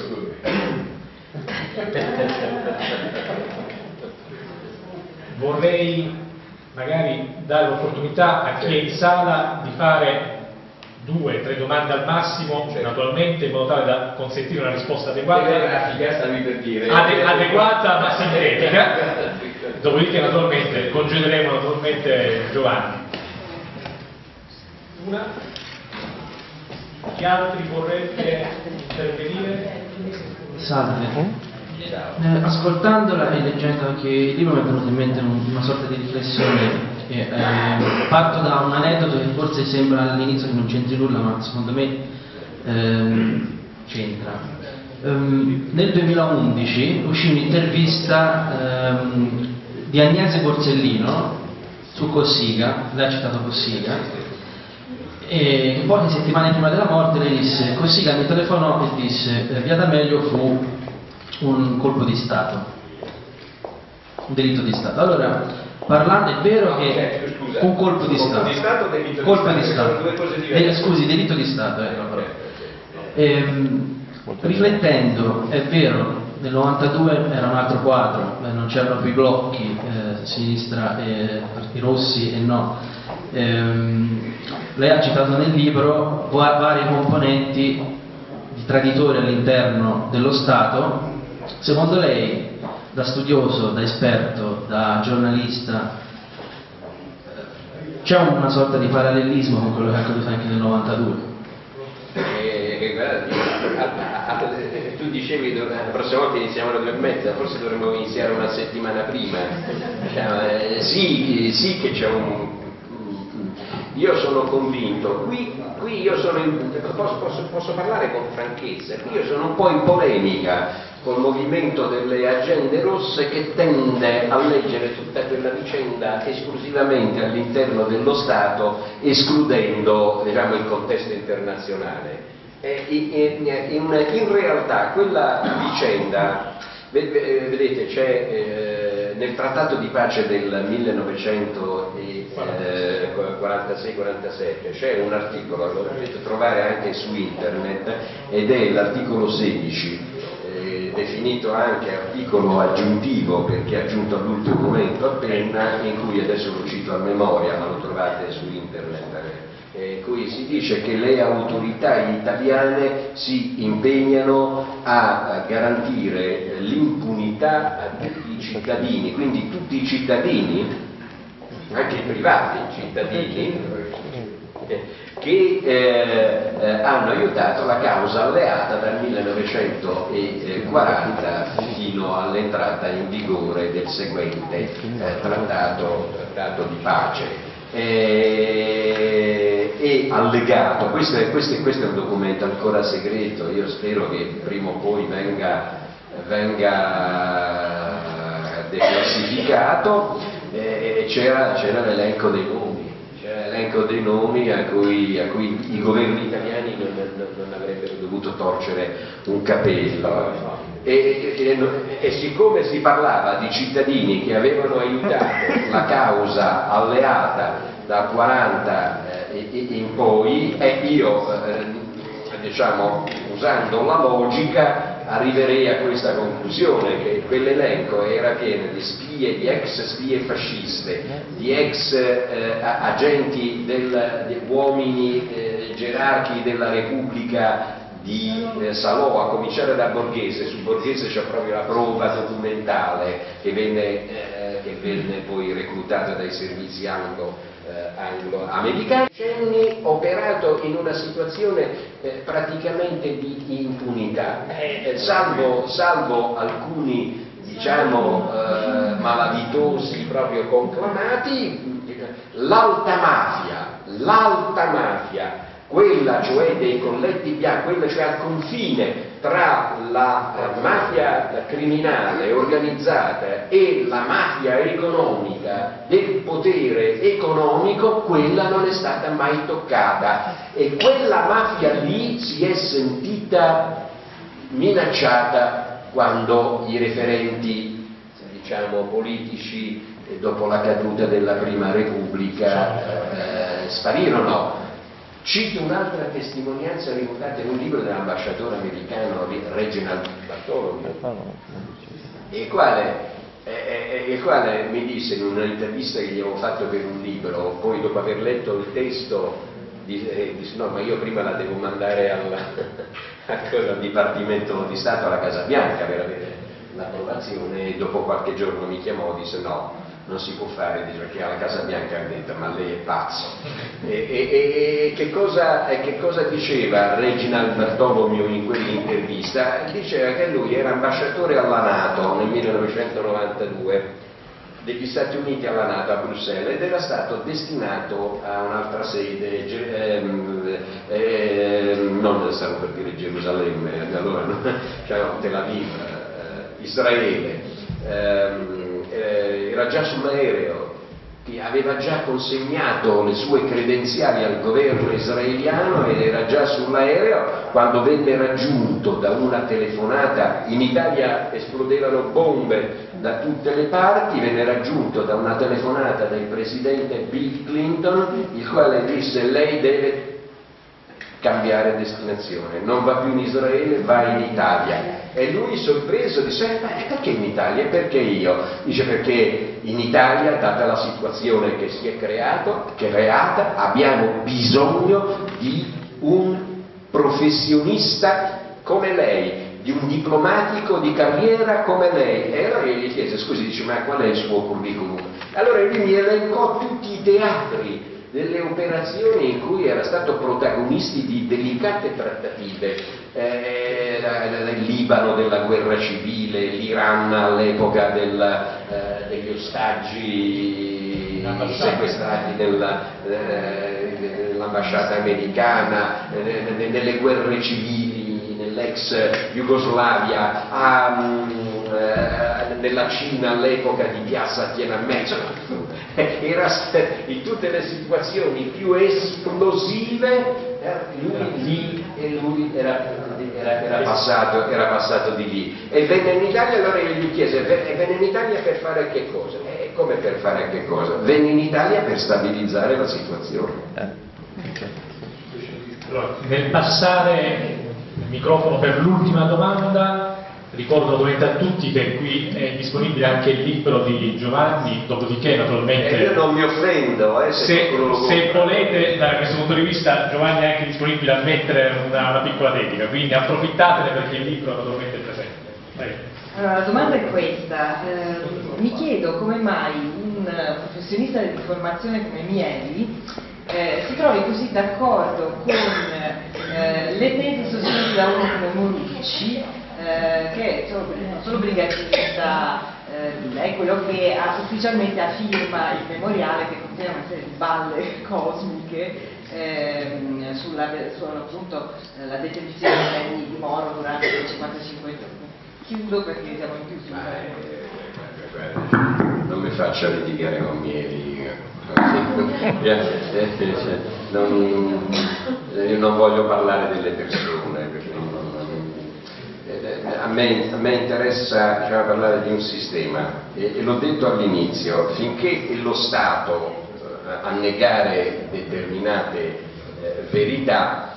Vorrei magari dare l'opportunità a chi è in sala di fare 2 o 3 domande al massimo, naturalmente, in modo tale da consentire una risposta adeguata, adeguata ma sintetica. Dopodiché naturalmente congederemo Giovanni. Una? Chi altri vorrebbe intervenire? Salve. Ascoltandola e leggendo anche il libro mi è venuta in mente una sorta di riflessione. Parto da un aneddoto che forse sembra all'inizio che non c'entri nulla, ma secondo me c'entra. Nel 2011 uscì un'intervista di Agnese Borsellino su Cossiga, lei ha citato Cossiga, e poche settimane prima della morte lei disse: Cossiga mi telefonò e disse via D'Amelio fu un colpo di Stato, un delitto di Stato. Allora, parlando, è vero che un colpo di Stato, colpo di Stato, scusi, delitto di Stato è la parola. Riflettendo, è vero, nel 92 era un altro quadro, non c'erano più i blocchi, sinistra e rossi e no. Lei ha citato nel libro varie componenti di traditori all'interno dello Stato. Secondo lei, da studioso, da esperto, da giornalista, c'è una sorta di parallelismo con quello che è accaduto anche nel 92? Tu dicevi la prossima volta iniziamo alle 2:30, forse dovremmo iniziare una settimana prima. Sì che c'è un... Io sono convinto, qui io sono posso parlare con franchezza, qui io sono un po' in polemica col movimento delle agende rosse che tende a leggere tutta quella vicenda esclusivamente all'interno dello Stato, escludendo, diciamo, il contesto internazionale. In realtà quella vicenda, vedete, c'è nel trattato di pace del 1946-47 c'è un articolo, lo potete trovare anche su internet, ed è l'articolo 16, definito anche articolo aggiuntivo perché aggiunto all'ultimo momento appena, in cui adesso lo cito a memoria, ma lo trovate su internet, cui si dice che le autorità italiane si impegnano a garantire l'impunità a tutti i cittadini, quindi tutti i cittadini, anche i privati cittadini, che hanno aiutato la causa alleata dal 1940 fino all'entrata in vigore del seguente trattato di pace. E allegato, questo è un documento ancora segreto, io spero che prima o poi venga declassificato. C'era l'elenco dei nomi a cui i governi italiani non avrebbero dovuto torcere un capello, e siccome si parlava di cittadini che avevano aiutato la causa alleata dal 40 in poi, io diciamo, usando la logica, arriverei a questa conclusione, che quell'elenco era pieno di spie, di ex spie fasciste, di ex agenti di uomini gerarchi della Repubblica di Salò, a cominciare da Borghese. Su Borghese c'è proprio la prova documentale che venne poi reclutata dai servizi anglo-americani. Cenni operato in una situazione praticamente di impunità, salvo alcuni, diciamo, malavitosi proprio conclamati. L'alta mafia, quella cioè dei colletti bianchi, quella cioè al confine tra la mafia criminale organizzata e la mafia economica del potere economico, quella non è stata mai toccata, e quella mafia lì si è sentita minacciata quando i referenti, diciamo, politici dopo la caduta della Prima Repubblica sparirono. Cito un'altra testimonianza riportata in un libro dell'ambasciatore americano Reginald Bartholomew, il quale mi disse in un'intervista che gli avevo fatto per un libro, poi dopo aver letto il testo disse no, ma io prima la devo mandare al Dipartimento di Stato, alla Casa Bianca, per avere l'approvazione, e dopo qualche giorno mi chiamò e disse no, non si può fare, dice, perché alla Casa Bianca ha detto ma lei è pazzo. E che cosa diceva Reginald Bartholomew in quell'intervista? Diceva che lui era ambasciatore alla NATO nel 1992 degli Stati Uniti alla NATO a Bruxelles, ed era stato destinato a un'altra sede, non stavo per dire Gerusalemme, allora cioè Tel Aviv, Israele. Era già sull'aereo, aveva già consegnato le sue credenziali al governo israeliano ed era già sull'aereo quando venne raggiunto da una telefonata. In Italia esplodevano bombe da tutte le parti, venne raggiunto da una telefonata del presidente Bill Clinton, il quale disse lei deve cambiare destinazione, non va più in Israele, va in Italia. E lui, sorpreso, disse perché in Italia? E perché io? Dice perché in Italia, data la situazione che si è creata, abbiamo bisogno di un professionista come lei, di un diplomatico di carriera come lei. E allora io gli chiese, scusi, dice, ma qual è il suo curriculum? Allora lui mi elencò tutti i teatri delle operazioni in cui era stato protagonisti di delicate trattative, il Libano della guerra civile, l'Iran all'epoca degli ostaggi sequestrati nell'ambasciata americana, nelle guerre civili nell'ex Jugoslavia, nella Cina all'epoca di piazza Tiananmen. Era in tutte le situazioni più esplosive, lui era passato di lì e venne in Italia. Allora io gli chiese, venne in Italia per fare che cosa? Come per fare che cosa? Venne in Italia per stabilizzare la situazione. Allora, nel passare il microfono per l'ultima domanda, ricordo ovviamente a tutti che qui è disponibile anche il libro di Giovanni, dopodiché naturalmente io non mi offendo se volete, da questo punto di vista Giovanni è anche disponibile a mettere una piccola dedica, quindi approfittatene perché il libro naturalmente è presente. Allora, la domanda è questa, mi chiedo come mai un professionista di formazione come Mieli si trovi così d'accordo con le tesi sostenute da uno come Morucci, che è solo brigatista, è quello che ufficialmente firma il memoriale che contiene una serie di balle cosmiche sulla appunto la detenzione di Moro durante il 55 giorni. Chiudo perché siamo in chiusura. Non mi faccia litigare con Mieli. Io non voglio parlare delle persone perché a me interessa, diciamo, parlare di un sistema e l'ho detto all'inizio, finché lo Stato a negare determinate verità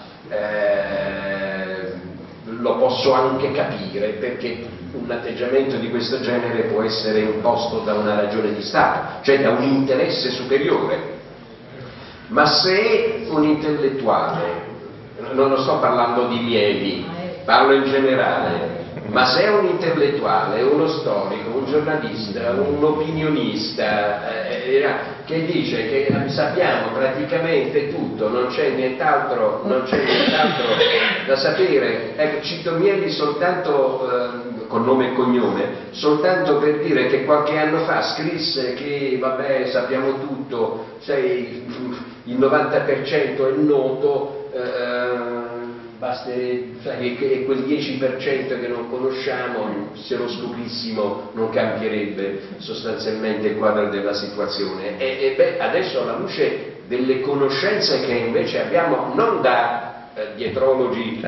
lo posso anche capire, perché un atteggiamento di questo genere può essere imposto da una ragione di Stato, cioè da un interesse superiore. Ma se un intellettuale non sto parlando di Mieli, parlo in generale, ma se è un intellettuale, uno storico, un giornalista, un opinionista che dice che sappiamo praticamente tutto, non c'è nient'altro da sapere, cito Mieli soltanto con nome e cognome, soltanto per dire che qualche anno fa scrisse che vabbè sappiamo tutto, il 90% è noto, basta che quel 10% che non conosciamo, se lo scoprissimo non cambierebbe sostanzialmente il quadro della situazione. Adesso alla luce delle conoscenze che invece abbiamo non da dietrologi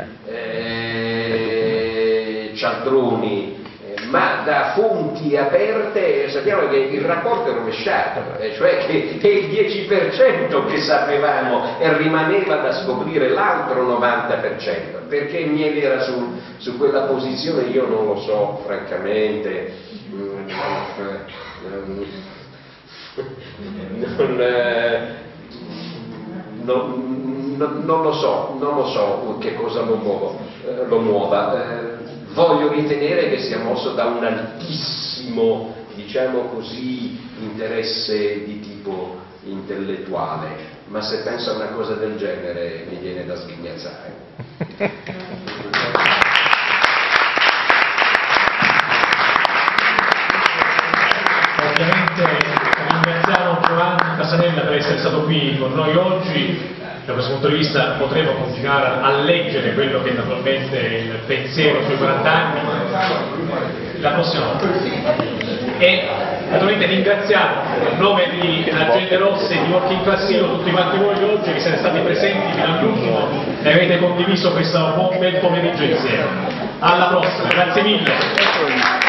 cialtroni, ma da fonti aperte, sappiamo che il rapporto è rovesciato, cioè che è il 10% che sapevamo e rimaneva da scoprire l'altro 90%. Perché Mieli era su quella posizione io non lo so, francamente. Non lo so che cosa lo muova. Voglio ritenere che sia mosso da un altissimo, diciamo così, interesse di tipo intellettuale, ma se penso a una cosa del genere mi viene da sghignazzare. Ovviamente ringraziamo Giovanni Fasanella per essere stato qui con noi oggi. Da questo punto di vista potremo continuare a leggere quello che naturalmente è il pensiero sui 40 anni la prossima volta. E naturalmente ringraziamo a nome di Agende Rosse e di Working Classino tutti quanti voi oggi che siete stati presenti fino all'ultimo e avete condiviso questo buon bel pomeriggio insieme. Alla prossima, grazie mille.